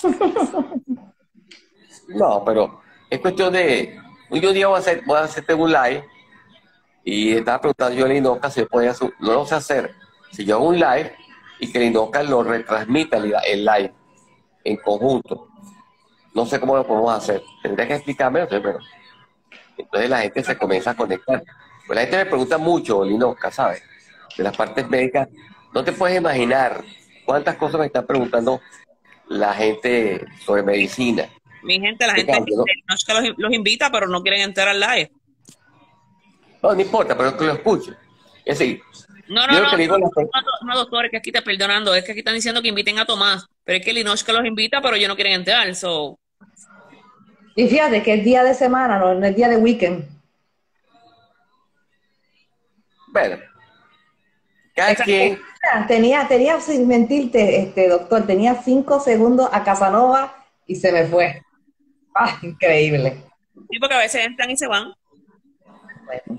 Speaker 3: No, pero es cuestión de... Yo un día voy a hacerte un live y estaba preguntando yo a Linoca si yo podía hacer, no lo sé hacer, si yo hago un live y que Linoca lo retransmita el live en conjunto. No sé cómo lo podemos hacer. Tendría que explicarme, no sé, pero... Entonces la gente se comienza a conectar. Pues la gente me pregunta mucho, Linoca, ¿sabes? De las partes médicas. No te puedes imaginar cuántas cosas me están preguntando la gente sobre medicina.
Speaker 2: Mi gente, la gente no es que los invita, pero no quieren entrar al live.
Speaker 3: No importa, pero que lo escuchen. Es decir,
Speaker 2: no, doctor, es que aquí está perdonando, es que aquí están diciendo que inviten a Tomás, pero es que Linoche que los invita, pero ellos no quieren entrar, so...
Speaker 1: Y fíjate que es día de semana, no es día de weekend.
Speaker 3: Bueno, cada quien...
Speaker 1: Tenía, sin mentirte, doctor, tenía 5 segundos a Casanova y se me fue. ¡Ah, increíble!
Speaker 2: Sí, porque a veces entran y se van.
Speaker 1: Bueno.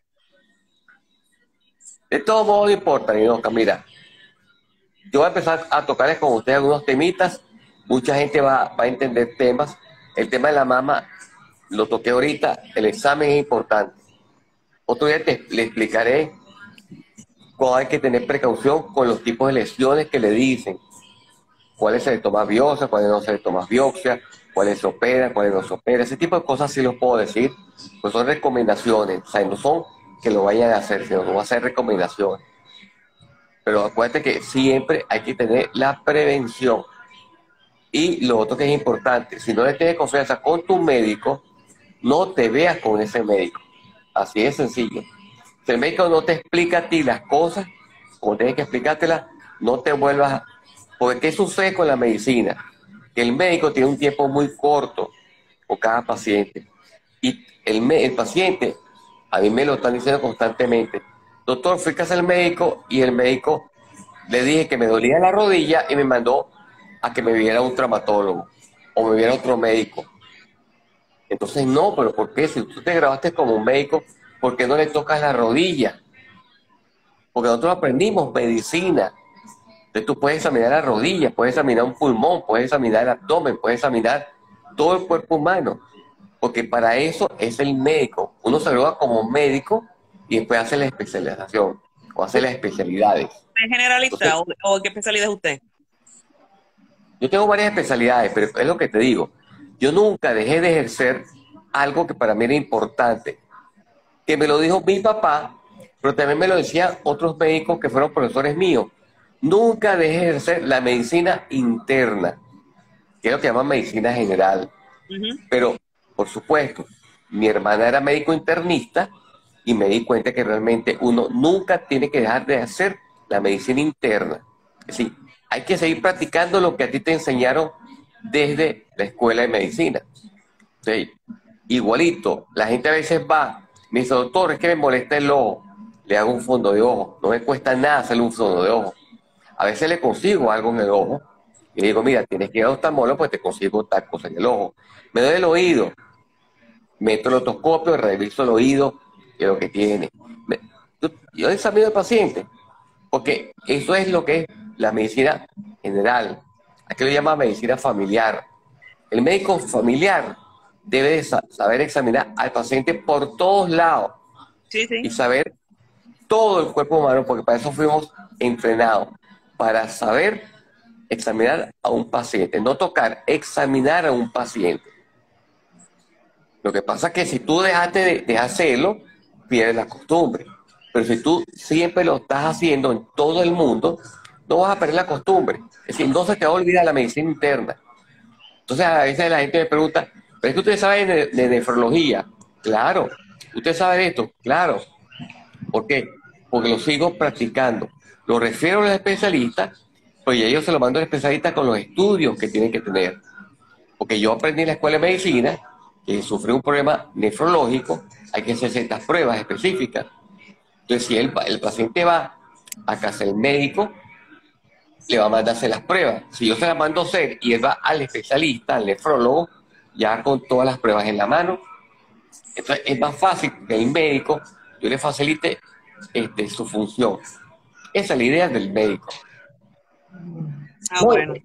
Speaker 3: De todos modos, no importa, Linoca, mira. Yo voy a empezar a tocarles con ustedes algunos temitas. Mucha gente va a entender temas. El tema de la mama lo toqué ahorita. El examen es importante. Otro día le explicaré cómo hay que tener precaución con los tipos de lesiones que le dicen. Cuáles se le toma biopsia, cuáles no se le toma biopsia, cuáles se operan, cuáles no se operan. Ese tipo de cosas sí los puedo decir. Pues son recomendaciones. O sea, no son que lo vayan a hacer, sino que van a ser recomendaciones. Pero acuérdate que siempre hay que tener la prevención. Y lo otro que es importante, si no le tienes confianza con tu médico, no te veas con ese médico. Así es sencillo. Si el médico no te explica a ti las cosas, como tienes que explicártelas, no te vuelvas a... Porque ¿qué sucede con la medicina? Que el médico tiene un tiempo muy corto con cada paciente. Y el paciente, a mí me lo están diciendo constantemente, doctor, fui a casa del médico y el médico le dije que me dolía la rodilla y me mandó a que me viera un traumatólogo o me viera otro médico. Entonces, no, pero ¿por qué? Si tú te grabaste como un médico, ¿por qué no le tocas la rodilla? Porque nosotros aprendimos medicina. Entonces tú puedes examinar la rodilla, puedes examinar un pulmón, puedes examinar el abdomen, puedes examinar todo el cuerpo humano. Porque para eso es el médico. Uno se gradúa como médico y después hace la especialización o hace las especialidades.
Speaker 2: ¿Es generalista? Entonces, ¿o qué especialidad es usted?
Speaker 3: Yo tengo varias especialidades, pero es lo que te digo. Yo nunca dejé de ejercer algo que para mí era importante, que me lo dijo mi papá, pero también me lo decían otros médicos que fueron profesores míos. Nunca dejé de ejercer la medicina interna, que es lo que llaman medicina general. Pero, por supuesto, mi hermana era médico internista y me di cuenta que realmente uno nunca tiene que dejar de hacer la medicina interna. Es decir, hay que seguir practicando lo que a ti te enseñaron desde la escuela de medicina. ¿Sí? Igualito, la gente a veces va, me dice, doctor, es que me molesta el ojo, le hago un fondo de ojo, no me cuesta nada hacerle un fondo de ojo. A veces le consigo algo en el ojo Y le digo, mira, tienes que ir a oftalmólogo, pues te consigo tal cosa en el ojo. Me duele el oído, meto el otoscopio, reviso el oído, que es lo que tiene. Yo examino al paciente, porque eso es lo que es la medicina general. Aquí lo llama medicina familiar. El médico familiar debe de saber examinar al paciente por todos lados
Speaker 2: Sí,
Speaker 3: y
Speaker 2: sí.
Speaker 3: saber todo el cuerpo humano, porque para eso fuimos entrenados, para saber examinar a un paciente, no tocar, examinar a un paciente. Lo que pasa es que si tú dejaste de hacerlo, pierdes la costumbre. Pero si tú siempre lo estás haciendo en todo el mundo, no vas a perder la costumbre. Es decir, no se te va a olvidar la medicina interna. Entonces a veces la gente me pregunta, ¿pero es que usted sabe de nefrología? Claro. ¿Usted sabe de esto? Claro. ¿Por qué? Porque lo sigo practicando. Lo refiero a los especialistas, pues ya yo se lo mando al especialista con los estudios que tienen que tener. Porque yo aprendí en la escuela de medicina que sufrí un problema nefrológico, hay que hacer ciertas pruebas específicas. Entonces, si el paciente va a casa del médico, le va a mandar a hacer las pruebas. Si yo se las mando a hacer y él va al especialista, al nefrólogo, ya con todas las pruebas en la mano, entonces es más fácil que el médico yo le facilite su función. Esa es la idea del médico.
Speaker 2: Ah,
Speaker 1: Muy
Speaker 2: bueno.
Speaker 1: bien.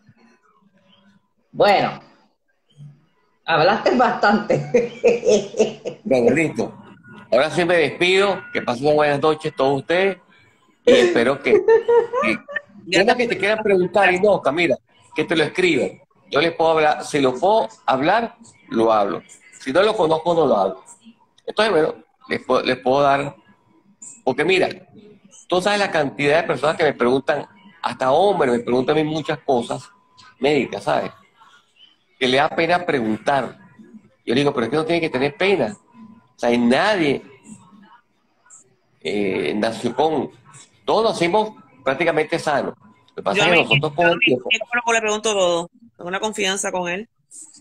Speaker 1: Bueno, hablaste bastante.
Speaker 3: Bueno, listo. Ahora sí me despido. Que pasen una buenas noches todos ustedes. Y espero que tengas que te quieran preguntar y no, Camila, que te lo escriban. Yo les puedo hablar, si lo puedo hablar, lo hablo. Si no lo conozco, no lo hablo. Entonces, bueno, les puedo dar, porque mira, tú sabes la cantidad de personas que me preguntan, hasta hombres me preguntan a mí muchas cosas médicas, ¿sabes? Que le da pena preguntar. Yo digo, pero es que no tiene que tener pena. O sea, nadie nació con, todos nacimos prácticamente sanos. Lo que pasa
Speaker 2: Yo a
Speaker 3: es que
Speaker 2: mí,
Speaker 3: nosotros con el tiempo,
Speaker 2: le pregunto todo. Tengo una confianza con él.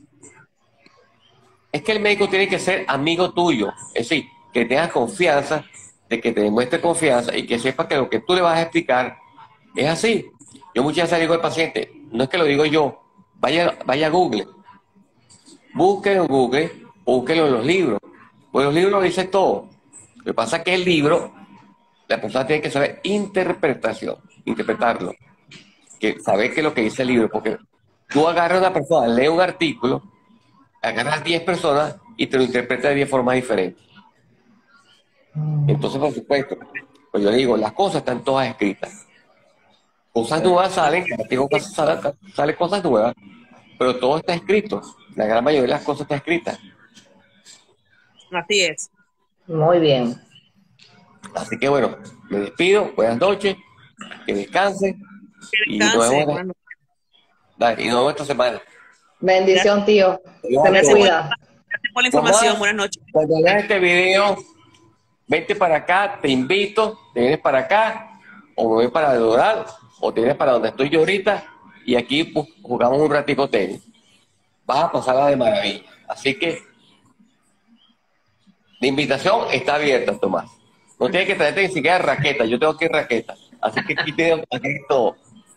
Speaker 3: es que el médico tiene que ser amigo tuyo, es decir, que tengas confianza, de que te demuestre confianza y que sepa que lo que tú le vas a explicar es así. Yo muchas veces le digo al paciente, no es que lo digo yo, vaya a Google, búsquelo en Google, búsquelo en los libros, pues los libros lo dicen todo. Lo que pasa es que el libro, la persona tiene que saber interpretarlo, que saber qué es lo que dice el libro, porque tú agarras a una persona, lee un artículo, agarras 10 personas y te lo interpreta de 10 formas diferentes. Entonces, por supuesto, pues yo digo, las cosas están todas escritas. Cosas nuevas salen, digo, salen cosas nuevas, pero todo está escrito. La gran mayoría de las cosas está escrita.
Speaker 2: Así es.
Speaker 1: Muy bien.
Speaker 3: Así que bueno, me despido, buenas noches, que descansen
Speaker 2: Que
Speaker 3: y nos
Speaker 2: descanse.
Speaker 3: vemos, dale, y nos vemos esta semana.
Speaker 1: Bendición, tío. Se me
Speaker 2: Gracias
Speaker 1: cuida.
Speaker 2: por la
Speaker 3: Vamos
Speaker 2: información. Buenas noches.
Speaker 3: cuando veas este video, vente para acá, te invito, te vienes para acá, o me voy para el Doral, o te vienes para donde estoy yo ahorita, y aquí pues, jugamos un ratico tenis. Vas a pasarla de maravilla. Así que la invitación está abierta, Tomás. No tienes que traerte ni siquiera raqueta, yo tengo que raqueta. Así que aquí tengo aquí todo.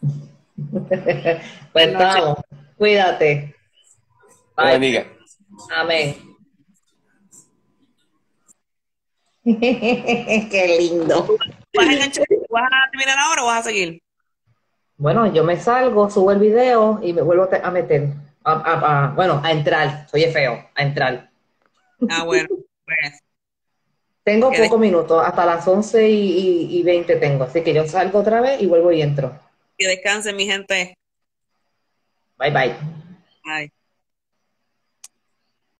Speaker 1: Pues estamos. Cuídate.
Speaker 3: Dios
Speaker 1: Bye.
Speaker 3: bendiga.
Speaker 1: Amén. Qué lindo.
Speaker 2: ¿Vas a enganchar? ¿Vas a terminar ahora o vas a seguir?
Speaker 1: Bueno, yo me salgo, subo el video y me vuelvo a meter. Bueno, a entrar. Soy feo, a entrar.
Speaker 2: Ah, bueno. Pues,
Speaker 1: Tengo
Speaker 2: que
Speaker 1: pocos minutos, hasta las 11:20 tengo. Así que yo salgo otra vez y vuelvo y entro.
Speaker 2: descansen, mi gente.
Speaker 1: Bye, bye.
Speaker 2: Bye.